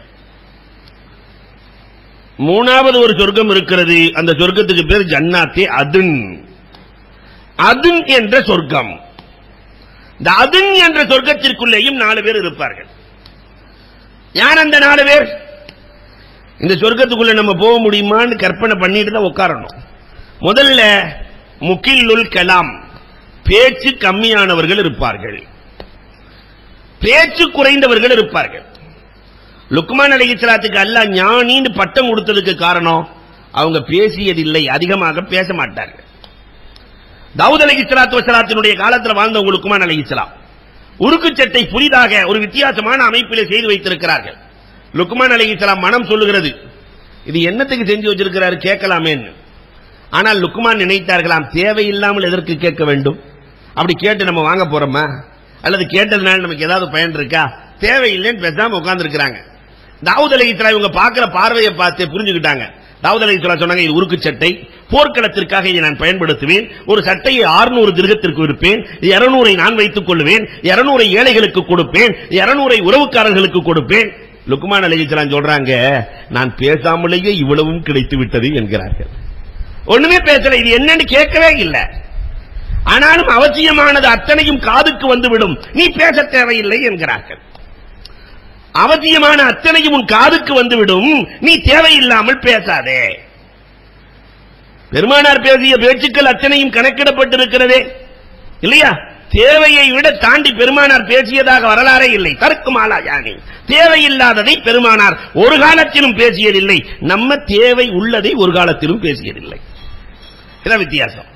மூணாவது ஒரு சொர்க்கம் இருக்கிறது. அந்த சொர்க்கத்துக்கு பேர் ஜன்னாத்தே அதுன். அதுன் என்ற சொர்க்கம். இந்த அதுன் என்ற சொர்க்கத்திற்குள்ளேயும் நாலு பேர் இருப்பார்கள். யார் அந்த நாலு பேர்? இந்த சொர்க்கத்துக்குள்ள நம்ம போக முடியுமான்னு கற்பனை பண்ணிட்டு தான் உட்காரணும். முதல்ல முகில்லுல் கலாம், பேச்சு கம்மியானவர்கள் இருப்பார்கள், பேச்சு குறைந்தவர்கள் இருப்பார்கள். லுக்மான் அலைஹிஸ்ஸலாத்துக்கு அல்லாஹ் ஞானின்னு பட்டம் கொடுத்ததுக்கு காரணம் அவங்க பேசியதில்லை, அதிகமாக பேச மாட்டார்கள். தாவூத் அலைஹிஸ்ஸலாத்து வஸலாத்தினுடைய காலத்தில் வாழ்ந்தவங்க லுக்மான் அலைஹிஸ்ஸலாம் உருக்கு சட்டை புதிதாக ஒரு வித்தியாசமான அமைப்பிலே செய்து வைத்திருக்கிறார்கள். லுக்மான் அலைஹிஸ்ஸலாம் மனம் சொல்லுகிறது, இது என்னத்துக்கு செஞ்சு வச்சிருக்கிறாரு கேட்கலாமேன்னு. ஆனால் லுக்மான் நினைத்தார்களாம், தேவையில்லாமல் எதற்கு கேட்க வேண்டும்? அப்படி கேட்டு நம்ம வாங்க போறோமா, அல்லது கேட்டதுனால நமக்கு ஏதாவது பயன் இருக்கா? தேவையில்லைன்னு பேசாம உட்கார்ந்து இருக்கிறாங்க. தாவூத் அலைஹிஸ்ஸலாம் இவங்க பார்க்கிற பார்வையை பார்த்து புரிஞ்சுக்கிட்டாங்க. தாவூத் அலைஹிஸ்ஸலாம் சொன்னாங்க, இது உருக்கு சட்டை, போர்க்களத்திற்காக இதை நான் பயன்படுத்துவேன். ஒரு சட்டையை அறுநூறு திர்ஹத்திற்கு விற்பேன், இருநூறை நான் வைத்துக் கொள்வேன், இருநூறை ஏழைகளுக்கு கொடுப்பேன், இருநூறை உறவுக்காரர்களுக்கு கொடுப்பேன். லுக்மான் அலைஹிஸ்ஸலாம் சொல்றாங்க, நான் பேசாமலேயே இவ்வளவும் கிடைத்து விட்டது என்கிறார்கள். ஒண்ணுமே பேசல, இது என்னன்னு கேட்கவே இல்லை. ஆனாலும் அவசியமானது அத்தனையும் காதுக்கு வந்துவிடும், நீ பேச தேவையில்லை என்கிறார்கள். அவசியமான அத்தனையும் உன் காதுக்கு வந்துவிடும், நீ தேவையில்லாமல் பேசாதே. பெருமானார் பேசிய பேச்சுக்கள் அத்தனையும் கணக்கிடப்பட்டிருக்கிறதே. இல்லையா? தேவையை விட தாண்டி பெருமானார் பேசியதாக வரலாறே இல்லை. தர்க்குமாலா யானி, தேவையில்லாததை பெருமானார் ஒரு காலத்திலும் பேசியதில்லை. நம்ம தேவை உள்ளதை ஒரு காலத்திலும் பேசியதில்லை. இதான் வித்தியாசம்.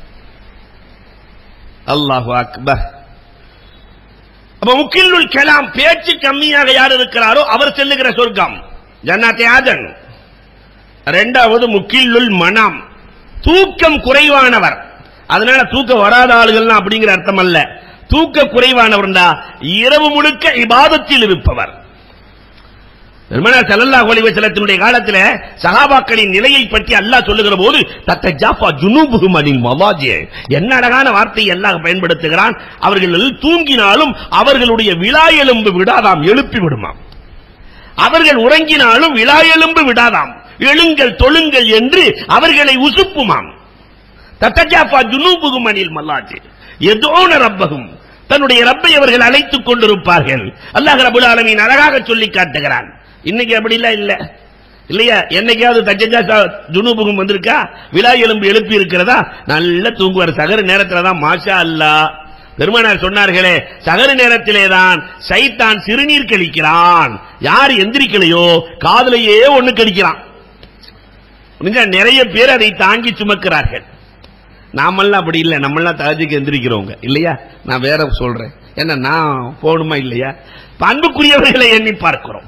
அல்லாஹு அக்பர். அப்ப முக்கில்லுல் கலாம், பேச்சு கம்மியாக யார் இருக்கிறாரோ அவர் செல்லுகிற சொர்க்கம் ஜன்னாத்தே ஆதன். இரண்டாவது முக்கில்லுல் மனாம், தூக்கம் குறைவானவர். அதனால தூக்கம் வராத ஆளுகள் அப்படிங்கிற அர்த்தம் அல்ல. தூக்க குறைவானவர் இரவு முழுக்க இபாதத்தில் இருப்பவர். பெருமானார் ஸல்லல்லாஹு அலைஹி வஸல்லத்தினுடைய காலத்தில் சஹாபாக்களின் நிலையை பற்றி அல்லாஹ் சொல்லுகிற போது தத்தஜாஃபா ஜுனூபுஹும் அனில் மவாஜி, என்ன அழகான வார்த்தையை அல்லாஹ் பயன்படுத்துகிறான். அவர்கள் தூங்கினாலும் அவர்களுடைய விலா எலும்பு விடாதாம், எழுப்பி விடுமாம். அவர்கள் உறங்கினாலும் விலா எலும்பு விடாதாம், எழுங்கள் தொழுங்கள் என்று அவர்களை உசுப்புமாம். தத்தஜாஃபா ஜுனூபுஹும் அனில் மவாஜி யதுஊன ரப்பஹும், தன்னுடைய ரப்பை அவர்கள் அழைத்துக் கொண்டிருப்பார்கள். அல்லாஹ் ரப்பல் ஆலமீன் அழகாக சொல்லி காட்டுகிறான். இன்னைக்கு அப்படி இல்ல இல்ல இல்லையா? என்னைக்காவது தஜ்ஜா ஜுனூபுகும் வந்திருக்கா? விலா எலும்பு எழுப்பி இருக்கிறதா? நல்ல தூங்குவார். சகரு நேரத்தில் தான் மாஷா அல்லாஹ். பெருமானார் சொன்னார்களே, சகரு நேரத்திலே தான் சைத்தான் சிறுநீர் கழிக்கிறான். யார் எந்திரிக்கலையோ காதலையே ஒண்ணு கழிக்கிறான். நிறைய பேர் அதை தாங்கி சுமக்கிறார்கள். நாமெல்லாம் அப்படி இல்லை. நம்மெல்லாம் தஹஜ்ஜுக்கு எந்திரிக்கிறவங்க இல்லையா? நான் வேற சொல்றேன். என்ன நான் போகணுமா இல்லையா? பண்புக்குரியவர்களை எண்ணி பார்க்கிறோம்.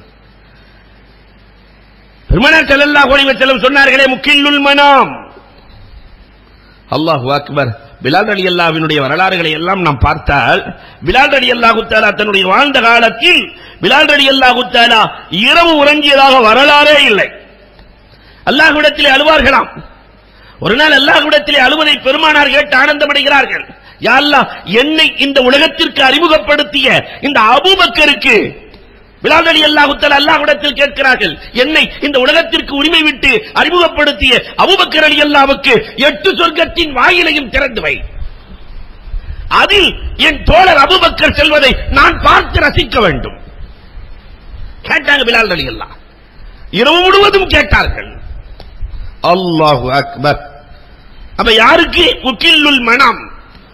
பெருமானார் ஸல்லல்லாஹு அலைஹி வஸல்லம் சொன்னார்களே, முக்கில்லுல் மனாம். அல்லாஹு அக்பர். பிலால் ரலியல்லாஹுவினுடைய வரலாறுகளை எல்லாம் நாம் பார்த்தால், பிலால் ரலியல்லாஹு தஆலா தன்னுடைய வாழ்ந்த காலத்தில் பிலால் ரலியல்லாஹு தஆலா இரவு உறங்கியதாக வரலாறே இல்லை. அல்லாஹ்விடத்திலே அழுவார்களாம். ஒரு நாள் அல்லாஹ்விடத்திலே அழுவதை பெருமானார் கேட்டு ஆனந்தமடைகிறார்கள். யா அல்லாஹ், என்னை இந்த உலகத்திற்கு அறிமுகப்படுத்திய இந்த அபூபக்கருக்கு, பிலால் ரலியல்லாஹு தஆலா அல்லாஹ்விடத்தில் கேட்கிறார்கள், என்னை இந்த உலகத்திற்கு உரிமை விட்டு அறிமுகப்படுத்திய அபூபக்கர் ரலியல்லாஹுவுக்கு எட்டு சொர்க்கத்தின் வாயிலையும் திறந்து வை. அதில் என் தோழர் அபூபக்கர் செல்வதை நான் பார்த்து ரசிக்க வேண்டும். கேட்டாங்க பிலால் ரலியல்லாஹு. இரவு முழுவதும் கேட்டார்கள். அல்லாஹு அக்பர். அப்ப யாருக்கு? முக்கில்லுல் மனாம்.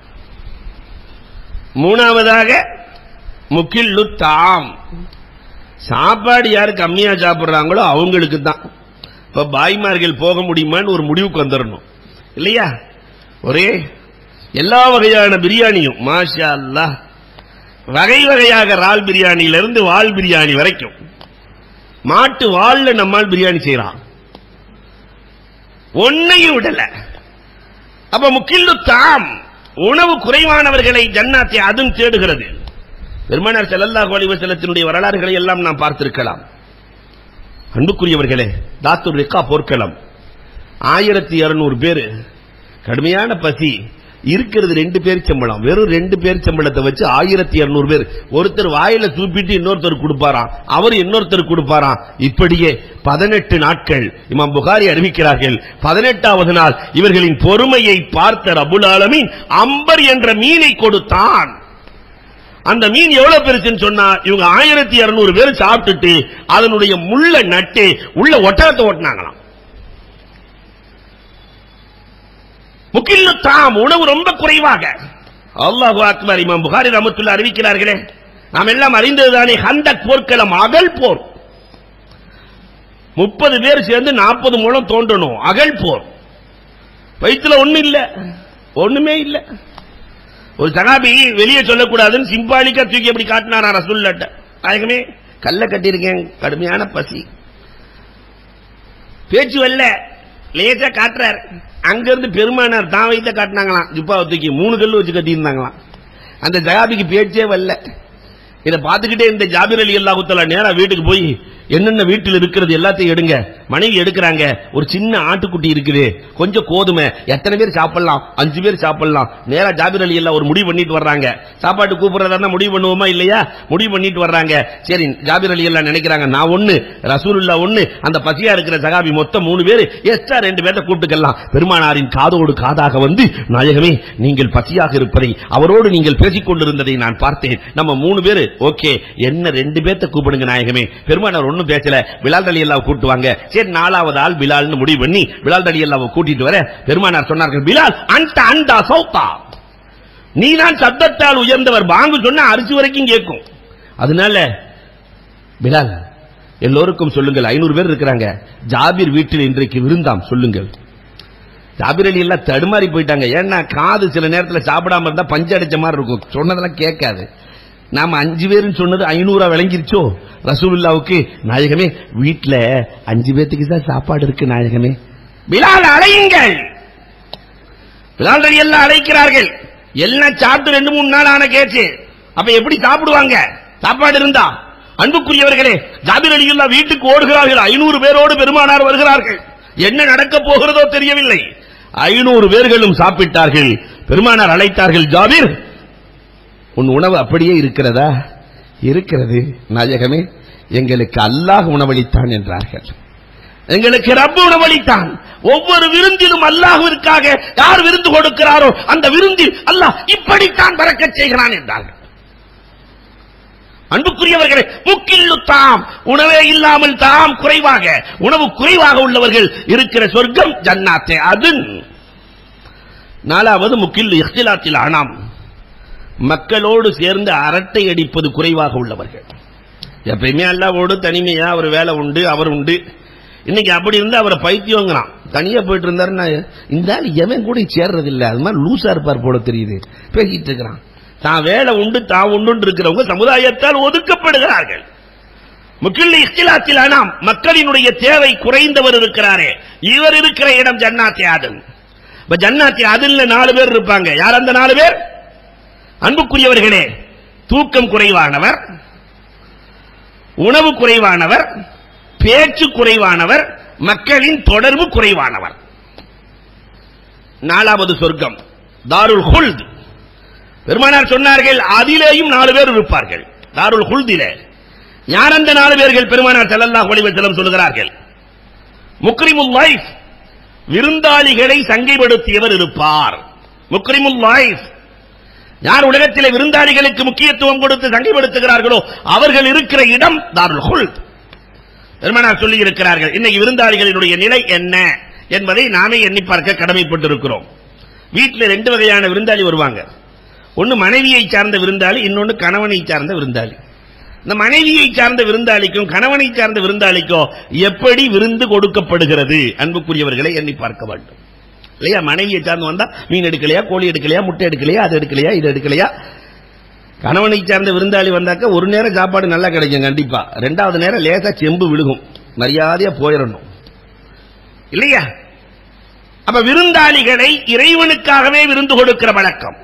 மூணாவதாக முக்கில்லு தாம், சாப்பாடு யாரு கம்மியா சாப்பிடுறாங்களோ அவங்களுக்கு தான். இப்ப பாய்மார்கள் போக முடியுமான்னு ஒரு முடிவுக்கு வந்துடணும் இல்லையா? ஒரே எல்லா வகையான பிரியாணியும் மாஷா அல்லாஹ், வகை வகையாக ரால் பிரியாணியிலிருந்து வால் பிரியாணி வரைக்கும், மாட்டு வால்ல நம்மால் பிரியாணி செய்யறான், ஒன்னையும் விடல. அப்ப முக்கில்லு தாம், உணவு குறைவானவர்களை ஜன்னாத்தை அதுவும் தேடுகிறது. பெருமானார் ஸல்லல்லாஹு அலைஹி வஸல்லத்தினுடைய வரலாறுகளை எல்லாம் நாம் பார்த்திருக்கலாம். அன்புக்குரியவர்களே, தாத்துர் ரிகா போர்க்களம், ஆயிரத்தி இருநூறு பேரு, கடுமையான பசி, இருக்கிறது ரெண்டு பேர் சம்பளம், வெறும் ரெண்டு பேர் சம்பளத்தை வச்சு ஆயிரத்தி இருநூறு பேர். ஒருத்தர் வாயில சூப்பிட்டு இன்னொருத்தர் கொடுப்பாராம், அவர் இன்னொருத்தர் கொடுப்பாராம். இப்படியே பதினெட்டு நாட்கள். இமாம் புகாரி அறிவிக்கிறார்கள், பதினெட்டாவது நாள் இவர்களின் பொறுமையை பார்த்த ரப்புல் ஆலமீன் அம்பர் என்ற மீனை கொடுத்தான். அந்த மீன் எவ்வளவு பெருசுன்னு சொன்னா, இவங்க ஆயிரத்தி இருநூறு பேர் சாப்பிட்டுட்டு அதனுடைய முள்ள நட்டு உள்ள ஒட்டகத்தை ஓட்டினாங்களாம். முக்கில்லு தாம், உணவு ரொம்ப குறைவாக. அல்லாஹு அக்பர். இமாம் புகாரி ரஹ்மத்துல்லாஹி அறிவிக்கிறார்களே, நாம் எல்லாம் அறிந்ததுதானே ஹந்தக் போர்க்களம், அகல் போர். முப்பது பேர் சேர்ந்து நாற்பது மூலம் தோன்றணும், அகல் போர். வயிற்றுல ஒண்ணு இல்ல, ஒண்ணுமே இல்ல. ஒரு சகாபி வெளியே சொல்லக்கூடாதுன்னு சிம்பாலிக்கா தூக்கி எப்படி காட்டினாரா ரசூலுல்லாஹ். நாயகமே, கல்ல கட்டியிருக்கேன், கடுமையான பசி, பேச்சு வரல, லேசா காட்டுறார். அங்கிருந்து பெருமானார் தான் வைத்த காட்டினாங்களாம், ஜுப்பாவை தூக்கி மூணு கல்லு வச்சு கட்டி இருந்தாங்களாம். அந்த ஜகாபிக்கு பேச்சே வரல. இதை பார்த்துக்கிட்டே இந்த ஜாபிர் ரலியல்லாஹு தஆலா நேரா வீட்டுக்கு போய், என்னென்ன வீட்டில் இருக்கிறது எல்லாத்தையும் எடுங்க. மனைவி எடுக்கிறாங்க, ஒரு சின்ன ஆட்டுக்குட்டி இருக்குது, கொஞ்சம் கோதுமை, எத்தனை பேர் சாப்பிடலாம்? அஞ்சு பேர் சாப்பிடலாம். நேரா ஜாபிர் ரலியல்லாஹு ஒரு முடிவு பண்ணிட்டு வர்றாங்க. சாப்பாட்டு கூப்பிடுறதா முடிவு பண்ணுவோமா இல்லையா? முடிவு பண்ணிட்டு வர்றாங்க. சரி, ஜாபிர் ரலியல்லாஹு நினைக்கிறாங்க, நான் ஒண்ணு, ரசூலுல்லாஹ் ஒண்ணு, அந்த பசியா இருக்கிற சகாபி மொத்தம் மூணு பேர், எக்ஸ்ட்ரா ரெண்டு பேரை கூப்பிட்டுக்கலாம். பெருமானாரின் காதோடு காதாக வந்து, நாயகமே, நீங்கள் பசியாக இருப்பதை, அவரோடு நீங்கள் பேசிக் கொண்டிருந்ததை நான் பார்த்தேன். நம்ம மூணு பேரு ஓகே, என்ன ரெண்டு பேர்த்த கூப்பிடுங்க நாயகமே. பெருமானார் ஒன்னும் பேசல. பிலால் ரலியல்லாஹு கூட்டுவாங்க. சரி, நாலாவது ஆள் பிலால்னு முடிவு பண்ணி பிலால் ரலியல்லாஹு கூட்டிட்டு வர பெருமானார் சொன்னார்கள், பிலால் அன்ட அண்டா சௌதா, நீதான் சத்தத்தால் உயர்ந்தவர். பாங்கு சொன்னா அரிசி வரைக்கும் கேட்கும். அதனால பிலால் எல்லோருக்கும் சொல்லுங்கள், ஐநூறு பேர் இருக்கிறாங்க, ஜாபிர் வீட்டில் இன்றைக்கு விருந்தாம் சொல்லுங்கள். ஜாபிர் அலி எல்லாம் தடுமாறி போயிட்டாங்க. ஏன்னா காது சில நேரத்தில் சாப்பிடாம இருந்தா பஞ்சு அடிச்ச மாதிரி இருக்கும், சொன்னதெல்லாம் கேட்காது. நாம அஞ்சு பேருன்னு சொன்னது ஐநூறா விளங்கிருச்சோ ரசூலுல்லாவுக்கு. நாயகமே வீட்டுல அஞ்சு பேத்துக்கு தான் சாப்பாடு இருக்கு நாயகமே. பிலால் அழையுங்கள். பிலால் அலி எல்லாம் அழைக்கிறார்கள். எல்லாம் சாப்பிட்டு ரெண்டு மூணு நாள் ஆன கேச்சு. அப்ப எப்படி சாப்பிடுவாங்க சாப்பாடு இருந்தா? அன்புக்குரியவர்களே, ஜாபிர் அலியுல்லா வீட்டுக்கு ஓடுகிறார்கள். ஐநூறு பேரோடு பெருமானார் வருகிறார்கள். என்ன நடக்க போகிறதோ தெரியவில்லை. ஐநூறு பேர்களும் சாப்பிட்டார்கள். பெருமானார் அழைத்தார்கள், ஜாபிர் உன் உணவு அப்படியே இருக்கிறதா? இருக்கிறது நாயகமே, எங்களுக்கு அல்லாஹ் உணவளித்தான் என்றார்கள். எங்களுக்கு ரப்பு உணவளித்தான். ஒவ்வொரு விருந்திலும் அல்லாஹ்விற்காக யார் விருந்து கொடுக்கிறாரோ அந்த விருந்தில் அல்லாஹ் இப்படித்தான் பரக்கத் செய்கிறான் என்றார்கள். அன்புக்குரியவர்களே, முக்கில்லு தாம், உணவே இல்லாமல் தாம் குறைவாக, உணவு குறைவாக உள்ளவர்கள் இருக்கிற சொர்க்கம் ஜன்னாத்தே அதுன். நாலாவது முக்கில்லு இஹ்திலாத்தில் ஆனாம், மக்களோடு சேர்ந்து அரட்டை அடிப்பது குறைவாக உள்ளவர்கள். எப்பயுமே அல்லாஹ்வோடு தனிமையா அவர் வேலை உண்டு, அவர் உண்டு. இன்னைக்கு அப்படி இருந்து அவரை பைத்தியங்கிறான். தனியா போயிட்டு இருந்தாருன்னா இந்த ஆள் எவன் கூட சேர்றது இல்லை, அது மாதிரி லூசா இருப்பார் போல தெரியுது, பேசிட்டு இருக்கிறான். தான் வேலை உண்டு தான் உண்டு இருக்கிறவங்க சமுதாயத்தால் ஒதுக்கப்படுகிறார்கள். முக்கில் இஸ்திலாத்தில் ஆனாம், மக்களினுடைய தேவை குறைந்தவர் இருக்கிறாரே, இவர் இருக்கிற இடம் ஜன்னாத்தி ஆதன். இப்ப ஜன்னாத்தி ஆதன்ல நாலு பேர் இருப்பாங்க. யார் அந்த நாலு பேர்? அன்புக்குரியவர்களே, தூக்கம் குறைவானவர், உணவு குறைவானவர், பேச்சு குறைவானவர், மக்களின் தொடர்பு குறைவானவர். நாலாவது சொர்க்கம் தாருல் ஹுல்த். பெருமானார் சொன்னார்கள், அதிலேயும் நாலு பேர் இருப்பார்கள் தாருல் ஹுல்திலே. யார் அந்த நாலு பேர்கள்? பெருமானார் ஸல்லல்லாஹு அலைஹி வஸல்லம் சொல்கிறார்கள், முக்ரிமுல் லைஃப், விருந்தாளிகளை சங்கைப்படுத்தியவர் இருப்பார். முக்ரிமுல் லைஃப், யார் உலகத்திலே விருந்தாளிகளுக்கு முக்கியத்துவம் கொடுத்து சங்கைப்படுத்துகிறார்களோ அவர்கள் இருக்கிற இடம் தாருல் ஹுல்த். பெருமானார் சொல்லி இருக்கிறார்கள். இன்னைக்கு விருந்தாளிகளினுடைய நிலை என்ன என்பதை நாமே எண்ணி பார்க்க கடமைப்பட்டிருக்கிறோம். வீட்டில் ரெண்டு வகையான விருந்தாளி வருவாங்க. ஒன்னு மனைவியை சார்ந்த விருந்தாளி, இன்னொன்னு கணவனை சார்ந்த விருந்தாளி. இந்த மனைவியை சார்ந்த விருந்தாளிக்கும் கணவனை சார்ந்த விருந்தாளிக்கும் எப்படி விருந்து கொடுக்கப்படுகிறது அன்புக்குரியவர்களை எண்ணி பார்க்க வேண்டும் இல்லையா? மனைவியை சார்ந்து வந்தா மீன் எடுக்கலையா, கோழி எடுக்கலையா, முட்டை எடுக்கலையா, அது எடுக்கலையா, இது எடுக்கலையா. கணவனை சார்ந்த விருந்தாளி வந்தாக்க ஒரு நேரம் சாப்பாடு நல்லா கிடைக்கும் கண்டிப்பா, ரெண்டாவது நேரம் லேசா செம்பு விழுகும், மரியாதையா போயிடணும் இல்லையா? அப்ப விருந்தாளிகளை இறைவனுக்காகவே விருந்து கொடுக்கிற வழக்கம்.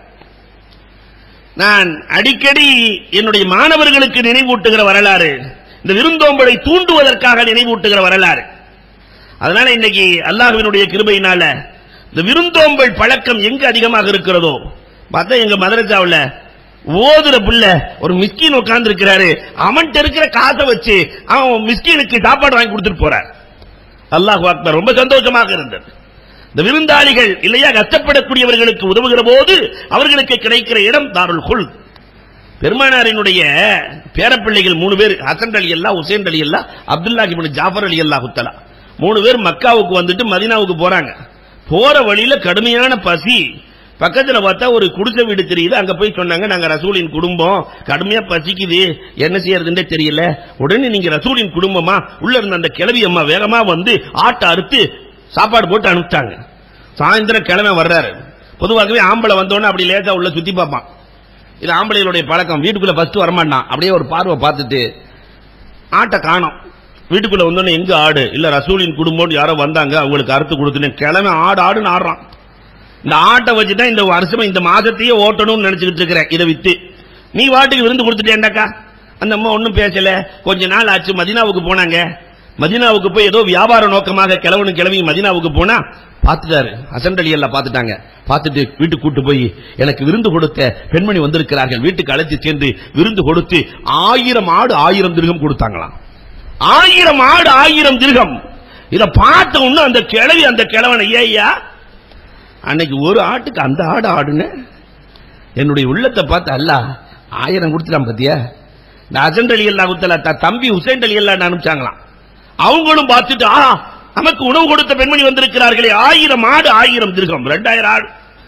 நான் அடிக்கடி என்னுடைய மாணவர்களுக்கு நினைவூட்டுகிற வரலாறு, இந்த விருந்தோம்பலை தூண்டுவதற்காக நினைவூட்டுகிற வரலாறு. அதனால இன்னைக்கு அல்லாஹ்வினுடைய கிருபையினால இந்த விருந்தோம்பல் பழக்கம் எங்க அதிகமாக இருக்கிறதோ பார்த்தா எங்க மதரசாவுல ஓதுற புள்ள ஒரு மிஸ்கின் உட்கார்ந்து இருக்கிறாரு, அவன்கிட்ட இருக்கிற காசை வச்சு அவன் மிஸ்கினுக்கு சாப்பாடு வாங்கி கொடுத்துட்டு போறார். அல்லாஹ் அக்பர், ரொம்ப சந்தோஷமாக இருந்தது. இந்த விருந்தாளிகள் இல்லையா கஷ்டப்படக்கூடியவர்களுக்கு உதவுகிற போது அவர்களுக்கு கிடைக்கிற இடம் தாருல் ஹுல்த். பெருமானாரினுடைய பேரப்பிள்ளைகள் மூணு பேர், ஹசன் அலி அல்லா, ஹுசைன் அலி அல்லா, அப்துல்லா இப்னு ஜாஃபர் அலி அல்லாஹு தஆலா, மூணு பேர் மக்காவுக்கு வந்துட்டு மதீனாவுக்கு போறாங்க. போற வழியில கடுமையான பசி. பக்கத்துல பார்த்தா ஒரு குடிசை வீடு தெரியுது. அங்க போய் சொன்னாங்க, நாங்க ரசூலின் குடும்பம், கடுமையா பசிக்குது, என்ன செய்யறதுன்னே தெரியல. உடனே நீங்க ரசூலின் குடும்பமா? உள்ள இருந்த அந்த கிழவி அம்மா வேகமா வந்து ஆட்டை அறுத்து சாப்பாடு போட்டு அனுப்பிட்டாங்க. சாயந்தரம் கிழமை வர்றாரு. பொதுவாகவே ஆம்பளை வந்தோன்னு அப்படி லேசா உள்ள சுத்தி பார்ப்பான். இது ஆம்பளைகளுடைய பழக்கம். வீட்டுக்குள்ள ஃபர்ஸ்ட் வரமாட்டான், அப்படியே ஒரு பார்வை பார்த்துட்டு ஆட்டை காணோம். வீட்டுக்குள்ள வந்தோன்னு எங்க ஆடு? இல்ல ரசூலின் குடும்பம் யாரோ வந்தாங்க, அவங்களுக்கு அறுத்து கொடுத்துட்டேன். கிழமை ஆடு ஆடுன்னு ஆடுறான். இந்த ஆட்டை வச்சுதான் இந்த வருஷம் இந்த மாதத்தையே ஓட்டணும்னு நினைச்சுக்கிட்டு இருக்கிறேன். இதை வித்து நீ வாட்டுக்கு விருந்து கொடுத்துட்டேன்டாக்கா. அந்த அம்மா ஒன்னும் பேசல. கொஞ்ச நாள் ஆச்சு, மதீனாவுக்கு போனாங்க. மதீனாவுக்கு போய் ஏதோ வியாபார நோக்கமாக கிழவனு கிளவி மதீனாவுக்கு போனா பார்த்துட்டாரு. ஹசன் அலி அல்லா பார்த்துட்டாங்க. பார்த்துட்டு வீட்டுக்கு கூட்டு போய் எனக்கு விருந்து கொடுத்த பெண்மணி வந்திருக்கிறார்கள், வீட்டுக்கு அழைத்து சேர்ந்து விருந்து கொடுத்து ஆயிரம் ஆடு ஆயிரம் திர்கம் கொடுத்தாங்களாம். ஆயிரம் ஆடு ஆயிரம் திர்கம். இதை பார்த்த உடனே அந்த கிழவி அந்த கிழவனை, ஏய்யா அன்னைக்கு ஒரு ஆட்டுக்கு அந்த ஆடு ஆடுன்னு என்னுடைய உள்ளத்தை பார்த்து அல்லாஹ் ஆயிரம் கொடுத்துட்டான் பத்தியா. இந்த ஹசன் அலி அல்லாஹு தஆலா தம்பி ஹுசைன் அலி அல்லா அனுப்பிச்சாங்களாம். அவங்களும் பார்த்துட்டு, ஆ நமக்கு உணவு கொடுத்த பெண்மணி வந்திருக்கிறார்களே, ஆயிரம் ஆடு ஆயிரம் திர்கம், ரெண்டாயிரம் ஆடு.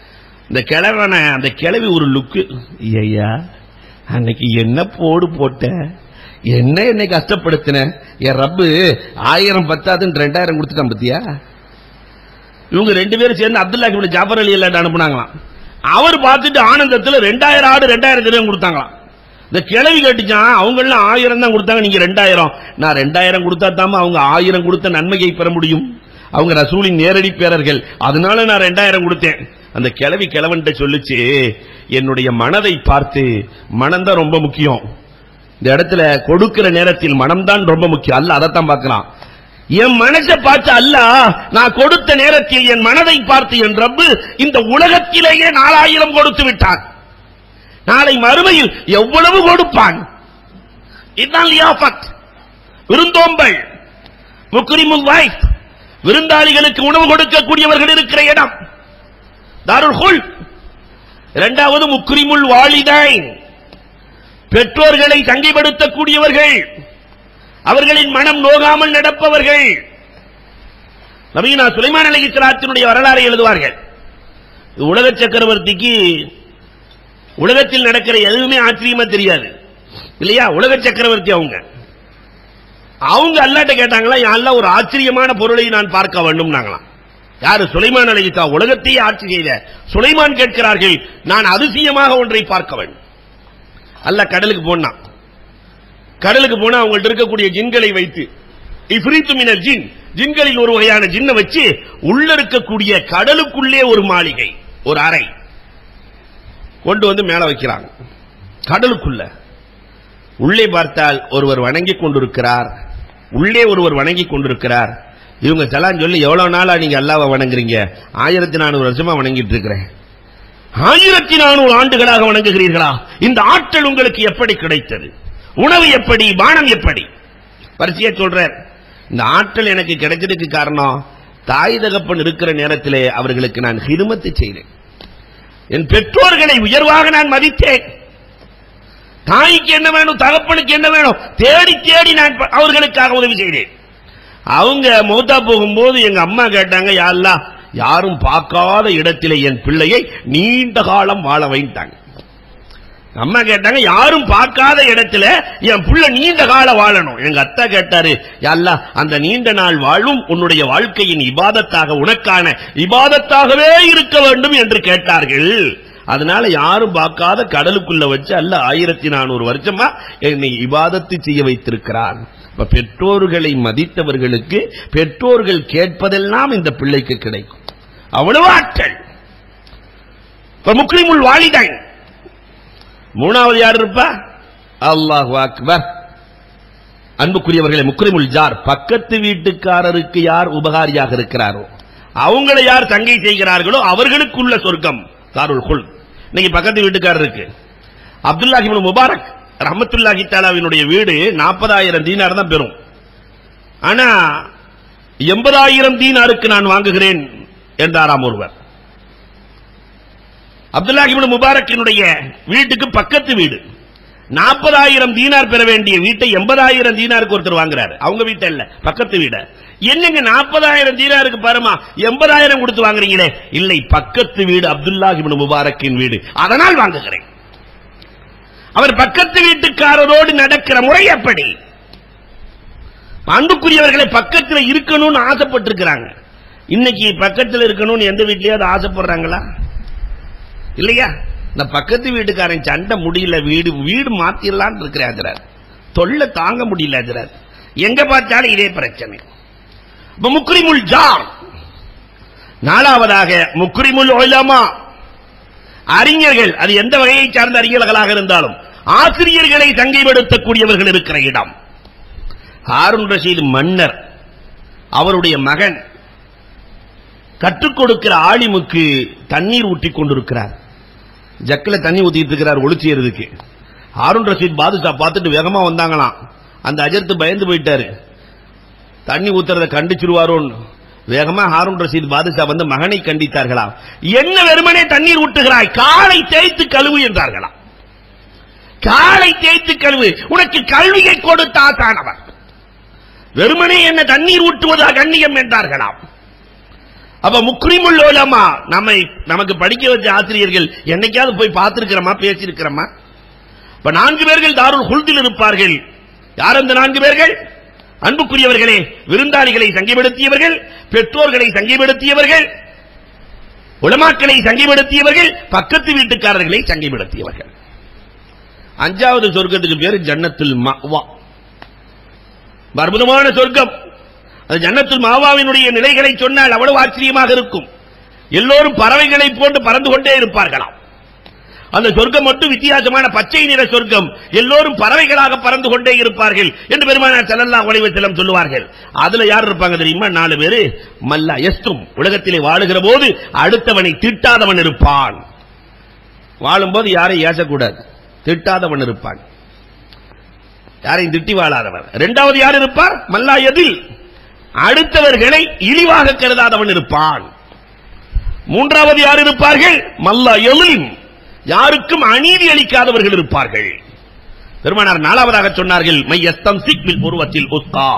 இந்த கிழவன அந்த கிழவி ஒரு லுக்கு, ஐயா அன்னைக்கு என்ன போடு போட்ட, என்ன என்னை கஷ்டப்படுத்தின, என் ரப்பு ஆயிரம் பத்தாதுன்னு ரெண்டாயிரம் கொடுத்துட்டான் பத்தியா. இவங்க ரெண்டு பேரும் சேர்ந்து அப்துல்லா இப்னு ஜாஃபர் அலி அல்லாஹ் அனுப்புனாங்களாம். அவர் பார்த்துட்டு ஆனந்தத்தில் ரெண்டாயிரம் ஆடு ரெண்டாயிரம் திரகம் கொடுத்தாங்களாம். இந்த கிழவி கேட்டுச்சான், அவங்க எல்லாம் ஆயிரம் தான் கொடுத்தாங்க, நீங்க ரெண்டாயிரம். நான் ரெண்டாயிரம் கொடுத்தா தாம அவங்க ஆயிரம் கொடுத்த நன்மையை பெற முடியும், அவங்க ரசூலின் நேரடி பேரர்கள், அதனால நான் ரெண்டாயிரம் கொடுத்தேன். அந்த கிழவி கிழவன்ட்ட சொல்லுச்சு, என்னுடைய மனதை பார்த்து, மனம்தான் ரொம்ப முக்கியம் இந்த இடத்துல, கொடுக்கிற நேரத்தில் மனம்தான் ரொம்ப முக்கியம், அல்ல அதைத்தான் பார்க்கலாம். என் மனசை பார்த்து அல்ல, நான் கொடுத்த நேரத்தில் என் மனதை பார்த்து என் ரப்பு இந்த உலகத்திலேயே நாலாயிரம் கொடுத்து விட்டான், நாளை மறுமையில் எவ்வளவு கொடுப்பான். இதுதான் லியாஃபத், விருந்தோம்பல், முக்ரிமுல் வைஃப், விருந்தாளிகளுக்கு உணவு கொடுக்கக்கூடியவர்கள் இருக்கிற இடம் தாருல் குல். இரண்டாவது முக்ரிமுல் வாலிதைன், பெற்றோர்களை தங்கிப்படுத்தக்கூடியவர்கள், அவர்களின் மனம் நோகாமல் நடப்பவர்கள். நபீனா சுலைமான் அலைஹிஸ்ஸலாத்தினுடைய வரலாறை எழுதுவார்கள். உலக சக்கரவர்த்திக்கு உலகத்தில் நடக்கிற எதுவுமே ஆச்சரியமா தெரியாது இல்லையா. உலக சக்கரவர்த்தி அவங்க அவங்க அல்லாஹ்ட்ட கேட்டாங்களா, அல்லாஹ் ஒரு ஆச்சரியமான பொருளை நான் பார்க்க வேண்டும் நாங்களாம். யாரு? சுலைமான் அலைஹிஸ்ஸலாம். உலகத்தையே ஆட்சி செய்த சுலைமான் கேட்கிறார்கள், நான் அதிசயமாக ஒன்றை பார்க்க வேண்டும். அல்லாஹ் கடலுக்கு போனான். கடலுக்கு போனா அவங்கள்ட்ட இருக்கக்கூடிய ஜின்களை வைத்து, இஃப்ரீத்து மினல் ஜின், ஜின்களில் ஒரு வகையான ஜின்னை வச்சு உள்ள இருக்கக்கூடிய கடலுக்குள்ளே ஒரு மாளிகை, ஒரு அறை கொண்டு வந்து மேல வைக்கிறாங்க. கடலுக்குள்ள உள்ளே பார்த்தால் ஒருவர் வணங்கி கொண்டிருக்கிறார், உள்ளே ஒருவர் வணங்கி கொண்டிருக்கிறார். இவங்க சலான் சொல்லி, எவ்வளவு நாளா நீங்க அல்லாஹ்வை வணங்குறீங்க? ஆயிரத்தி நானூறு வருஷமா வணங்கிட்டு இருக்கிறேன். ஆயிரத்தி நானூறு ஆண்டுகளாக வணங்குகிறீர்களா? இந்த ஆற்றல் உங்களுக்கு எப்படி கிடைத்தது? உணவு எப்படி, பானம் எப்படி? பரிசையா சொல்ற, இந்த ஆற்றல் எனக்கு கிடைச்சதுக்கு காரணம், தாய் தகப்பன் இருக்கிற நேரத்திலே அவர்களுக்கு நான் ஹிதுமத்து செய்தேன், என் பெற்றோர்களை உயர்வாக நான் மதித்தேன். தாய்க்கு என்ன வேணும், தகப்பனுக்கு என்ன வேணும், தேடி தேடி நான் அவர்களுக்காக உதவி செய்தேன். அவங்க மௌத்தா போகும்போது எங்க அம்மா கேட்டாங்க, யா அல்லாஹ், யாரும் பார்க்காத இடத்திலே என் பிள்ளையை நீண்ட காலம் வாழ வைத்தாங்க. அம்மா கேட்டாங்க, யாரும் பார்க்காத இடத்துல என் பிள்ளை நீண்ட காலம் வாழணும். எங்க அத்தா கேட்டாரு, யா அல்லாஹ், அந்த நீண்ட நாள் வாழும் உன்னுடைய வாழ்க்கையின் இபாதத்தாக, உனக்கான இபாதத்தாகவே இருக்க வேண்டும் என்று கேட்டார்கள். அதனால யாரும் பார்க்காத கடலுக்குள்ள வச்சு அல்ல ஆயிரத்தி நானூறு வருஷமா என்னை இபாதத்து செய்ய வைத்திருக்கிறான். பெற்றோர்களை மதித்தவர்களுக்கு பெற்றோர்கள் கேட்பதெல்லாம் இந்த பிள்ளைக்கு கிடைக்கும், அவ்வளவு ஆற்றல். முக்ரிமுல் வாலிதைன். மூணாவது யார் இருப்பா? அல்லாஹு அக்பர். அன்புக்குரியவர்களே, முக்ரிமுல் ஜார், பக்கத்து வீட்டுக்காரருக்கு யார் உபகாரியாக இருக்கிறாரோ, அவங்களை யார் தங்கை செய்கிறார்களோ அவர்களுக்குள்ள சொர்க்கம் தாருல் குல். இன்னைக்கு பக்கத்து வீட்டுக்காரருக்கு அப்துல்லா இப்னு முபாரக் ரஹ்மத்துல்லாஹி தஆலாவினுடைய வீடு நாற்பதாயிரம் தீனார் தான் பெறும். ஆனா எண்பதாயிரம் தீனாருக்கு நான் வாங்குகிறேன் என்றாராம் ஒருவர். அப்துல்லா இப்னு முபாரக்கினுடைய வீட்டுக்கு பக்கத்து வீடு, நாற்பதாயிரம் தீனார் பெற வேண்டிய வீட்டை எண்பதாயிரம் தீனாருக்கு ஒருத்தர் வாங்குறாரு. அவங்க வீட்டை இல்ல, பக்கத்து வீட. என்னங்க நாற்பதாயிரம் தீனாருக்கு பாருமா எண்பதாயிரம் கொடுத்து வாங்குறீங்களே? இல்லை, பக்கத்து வீடு அப்துல்லா இப்னு முபாரக்கின் வீடு, அதனால் வாங்குகிறேன். அவர் பக்கத்து வீட்டுக்காரரோடு நடக்கிற முறை எப்படி? அன்புக்குரியவர்களை பக்கத்தில் இருக்கணும்னு ஆசைப்பட்டிருக்கிறாங்க. இன்னைக்கு பக்கத்தில் இருக்கணும்னு எந்த வீட்லயாவது ஆசைப்படுறாங்களா? இல்லையா? இந்த பக்கத்து வீட்டுக்காரன் சண்டை முடியல, வீடு வீடு மாத்திரலான் இருக்கிறார், தொல்லை தாங்க முடியல, எங்க பார்த்தாலும் இதே பிரச்சனை. முக்ரிமுல் ஜார். நாலாவதாக முக்ரிமுல் உலமா, அறிஞர்கள், அது எந்த வகையை சார்ந்த அறிஞர்களாக இருந்தாலும் ஆசிரியர்களை தங்கைப்படுத்தக்கூடியவர்கள் இருக்கிற இடம். ஹாரூன் ரஷீத் மன்னர், அவருடைய மகன் கற்றுக் கொடுக்கிற ஆலிமுக்கு தண்ணீர் ஊற்றி கொண்டிருக்கிறார். ஜக்கில தண்ணி ஊத்திட்டு இருக்கிறார் ஒளிச்சேறதுக்கு. ஹாரூன் ரஷீத் பாதுஷா பார்த்துட்டு வேகமா வந்தாங்களாம். அந்த அஜர்த்து பயந்து போயிட்டாரு, தண்ணி ஊத்துறதை கண்டிச்சிருவாரோன்னு. வேகமா ஹாரூன் ரஷீத் பாதுஷா வந்து மகனை கண்டித்தார்களாம். என்ன வெறுமனே தண்ணீர் ஊட்டுகிறாய், காலை தேய்த்து கழுவு என்றார்களாம். காலை தேய்த்து கழுவு, உனக்கு கல்வியை கொடுத்தாத்தானவர், வெறுமனே என்ன தண்ணீர் ஊட்டுவதா கண்ணியம் என்றார்களாம். அப்ப முக்ரிமுல் உலமா, நம்மை நமக்கு படிக்க வச்ச ஆசிரியர்கள் என்னைக்காவது போய் பார்த்திருக்கிறோமா, பேசியிருக்கிறோமா? இப்ப நான்கு பேர்கள் தாருல் ஹுல்தில் இருப்பார்கள். யார் அந்த நான்கு பேர்கள்? அன்புக்குரியவர்களே, விருந்தாளிகளை சங்கைப்படுத்தியவர்கள், பெற்றோர்களை சங்கைப்படுத்தியவர்கள், உலமாக்களை சங்கைப்படுத்தியவர்கள், பக்கத்து வீட்டுக்காரர்களை சங்கைப்படுத்தியவர்கள். அஞ்சாவது சொர்க்கத்துக்கு பேரு ஜன்னத்துல் மஅவா, அற்புதமான சொர்க்கம். அது ஜன்னத்துல் மஅவாவினுடைய நிலைகளை சொன்னால் அவ்வளவு ஆச்சரியமாக இருக்கும். எல்லோரும் பறவைகளை போன்று பறந்து கொண்டே இருப்பார்களாம். அந்த சொர்க்கம் மட்டும் வித்தியாசமான பச்சை நிற சொர்க்கம். எல்லோரும் பறவைகளாக பறந்து கொண்டே இருப்பார்கள் என்று பெருமானார் ஸல்லல்லாஹு அலைஹி வஸல்லம் சொல்லுவார்கள். அதுல யார் இருப்பாங்க தெரியுமா? நாலு பேரு. மல்லா யஸ்தும், உலகத்திலே வாழுகிற போது அடுத்தவனை திட்டாதவன் இருப்பான். வாழும்போது யாரையும் ஏசக்கூடாது, திட்டாதவன் இருப்பான், யாரையும் திட்டி வாழாதவன். இரண்டாவது யார் இருப்பார்? மல்லா யதில், அடுத்தவர்களை இழிவாக கருதாதவன் இருப்பான். மூன்றாவது யார் இருப்பார்கள்? மல்லா யலிம், யாருக்கும் அநீதி அளிக்காதவர்கள் இருப்பார்கள். பெருமானார் நாலாவதாக சொன்னார்கள், மை யஸ்தம்சிக் பில் உருவத்தில் உஸ்கா,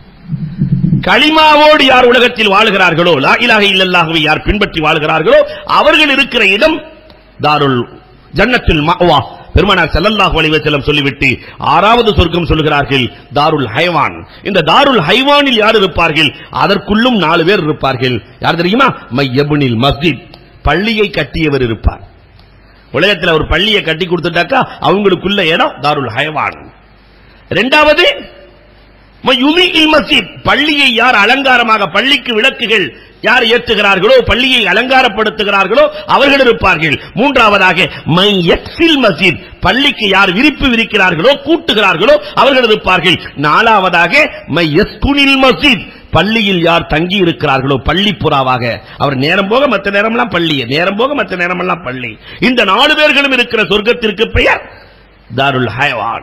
களிமாவோடு யார் உலகத்தில் வாழ்கிறார்களோ, லா இலாஹ இல்லல்லாஹுவை யார் பின்பற்றி வாழ்கிறார்களோ அவர்கள் இருக்கிற இடம் தாருல் ஜன்னத்துல் மஅவா. பெருமானார் ஸல்லல்லாஹு அலைஹி வஸல்லம் சொல்லிவிட்டு ஆறாவது சொர்க்கம் சொல்கிறார்கள் தாருல் ஹைவான். இந்த தாருல் ஹைவானில் யார் இருப்பார்கள்? அதற்குள்ளும் நாலு பேர் இருப்பார்கள். யார் தெரியுமா? மையபுனில் மஸ்ஜித், பள்ளியை கட்டியவர் இருப்பார். உலகத்தில் ஒரு பள்ளியை கட்டி கொடுத்துட்டாக்கா அவங்களுக்குள்ள இடம் தாருல் ஹைவான். இரண்டாவது மையுமில் மஸ்ஜித், பள்ளியை யார் அலங்காரமாக, பள்ளிக்கு விளக்குகள் யார் ஏற்றுகிறார்களோ, பள்ளியை அலங்காரப்படுத்துகிறார்களோ அவர்கள் இருப்பார்கள். மூன்றாவதாக மை யக்ஸில் மஸ்ஜித், பள்ளிக்கு யார் விரிப்பு விரிக்கிறார்களோ, கூட்டுகிறார்களோ அவர்கள் இருப்பார்கள். நாலாவதாக மை யஸ்குனில் மஸ்ஜித், பள்ளியில் யார் தங்கி இருக்கிறார்களோ, பள்ளி புறாவாக, அவர் நேரம் போக மற்ற நேரமெல்லாம் பள்ளி, நேரம் போக மற்ற நேரமெல்லாம் பள்ளி. இந்த நாலு பேர்களும் இருக்கிற சொர்க்கத்திற்கு பெயர் தாருல் ஹைவான்.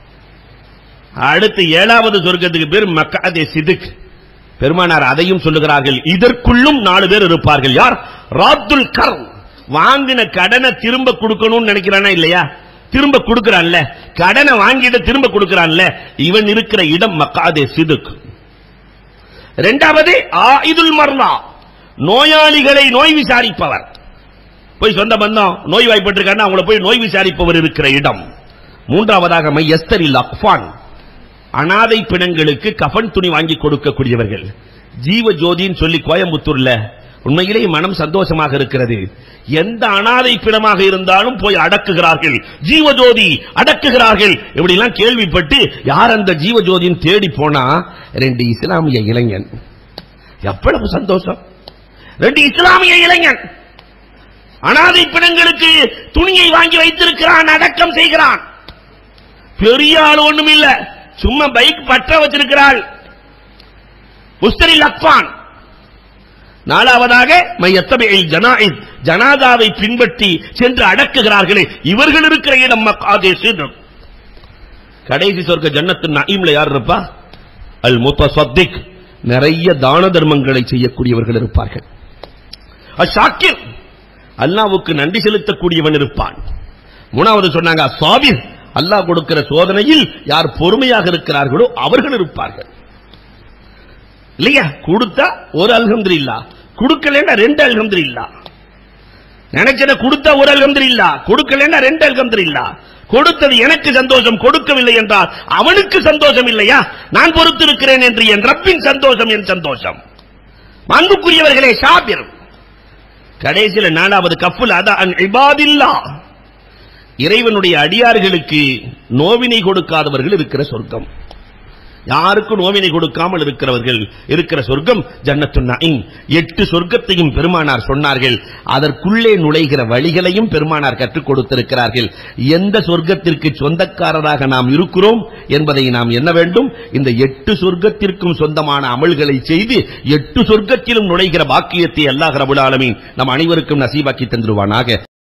அடுத்து ஏழாவது சொர்க்கத்துக்கு பேர் மக்அதே சிதிக். பெருமானார் அதையும் சொல்லுகிறார்கள். இதற்குள்ளும் நாலு பேர் இருப்பார்கள். யார்? ராத்துல் கர், வாங்கின கடனை திரும்ப கொடுக்கணும்னு நினைக்கிறானா இல்லையா? திரும்ப கொடுக்கிறான்ல, கடனை வாங்கிட்டு திரும்ப கொடுக்கிறான்ல, இவன் இருக்கிற இடம் மக்அதே சிதிக். இரண்டாவது ஆயிதுல் மர்லா, நோயாளிகளை நோய் விசாரிப்பவர். போய் சொந்த பந்தம் நோய் வாய்ப்பட்டிருக்காருன்னா அவங்கள போய் நோய் விசாரிப்பவர் இருக்கிற இடம். மூன்றாவதாக மை யஸ்தரில் அக்ஃபான், அனாதை பிணங்களுக்கு கஃன் துணி வாங்கி கொடுக்கக்கூடியவர்கள். ஜீவ ஜோதின்னு சொல்லி கோயம்புத்தூர்ல உண்மையிலேயே மனம் சந்தோஷமாக இருக்கிறது. எந்த அனாதை பிணமாக இருந்தாலும் போய் அடக்குகிறார்கள், ஜீவஜோதி அடக்குகிறார்கள். இப்படி எல்லாம் கேள்விப்பட்டு யார் அந்த ஜீவஜோதின்னு தேடி போனா ரெண்டு இஸ்லாமிய இளைஞன். எவ்வளவு சந்தோஷம்! ரெண்டு இஸ்லாமிய இளைஞன் அனாதை பிணங்களுக்கு துணியை வாங்கி வைத்திருக்கிறான், அடக்கம் செய்கிறான். பெரிய ஆள் ஒண்ணும் இல்ல, சும்மா பைக் பற்ற வச்சிருக்கிறாள். முஸ்தரில் அக்ஃபான். நாலாவதாக மையத்தபில் ஜனாயிஸ், ஜனாதாவை பின்பற்றி சென்று அடக்குகிறார்களே இவர்கள் இருக்கிற இடம் மக்அதே சிதிக். கடைசி சொர்க்க ஜன்னத்துன் நஈம்ல யார் இருப்பா? அல் முத்தஸத்திக், நிறைய தான தர்மங்களை செய்யக்கூடியவர்கள் இருப்பார்கள். அஷாக்கிர், அல்லாஹ்வுக்கு நன்றி செலுத்தக்கூடியவன் இருப்பான். மூணாவது சொன்னாங்க சாபிர், அல்லாஹ் கொடுக்கிற சோதனையில் யார் பொறுமையாக இருக்கிறார்களோ அவர்கள் இருப்பார்கள். இல்லையா? கொடுத்தா ஒரு அல்ஹம்துலில்லாஹ், கொடுக்கலன்னா ரெண்டு அல்ஹம்துலில்லாஹ். நினைச்சத கொடுத்தா ஒரு அல்ஹம்துலில்லாஹ், கொடுக்கலன்னா ரெண்டு அல்ஹம்துலில்லாஹ். கொடுத்தது எனக்கு சந்தோஷம், கொடுக்கவில்லை என்றால் அவனுக்கு சந்தோஷம் இல்லையா? நான் பொறுத்திருக்கிறேன் என்று என் ரப்பின் சந்தோஷம் என் சந்தோஷம். அன்புக்குரியவர்களே, ஷாபிர். கடைசியில நாலாவது கஃபுல் அதா அன் இபாதில்லாஹ், இறைவனுடைய அடியார்களுக்கு நோவினை கொடுக்காதவர்கள் இருக்கிற சொர்க்கம். யாருக்கும் நோவினை கொடுக்காமல் இருக்கிறவர்கள் இருக்கிற சொர்க்கம் ஜன்னத்துன் நஈம். எட்டு சொர்க்கத்தையும் பெருமானார் சொன்னார்கள். அதற்குள்ளே நுழைகிற வழிகளையும் பெருமானார் கற்றுக் கொடுத்திருக்கிறார்கள். எந்த சொர்க்கத்திற்கு சொந்தக்காரராக நாம் இருக்கிறோம் என்பதை நாம் என்ன வேண்டும்? இந்த எட்டு சொர்க்கத்திற்கும் சொந்தமான அமல்களை செய்து எட்டு சொர்க்கத்திலும் நுழைகிற பாக்கியத்தை அல்லாஹ் ரப்பல் ஆலமீன் நம் அனைவருக்கும் நசீபாக்கி தந்துருவானாக.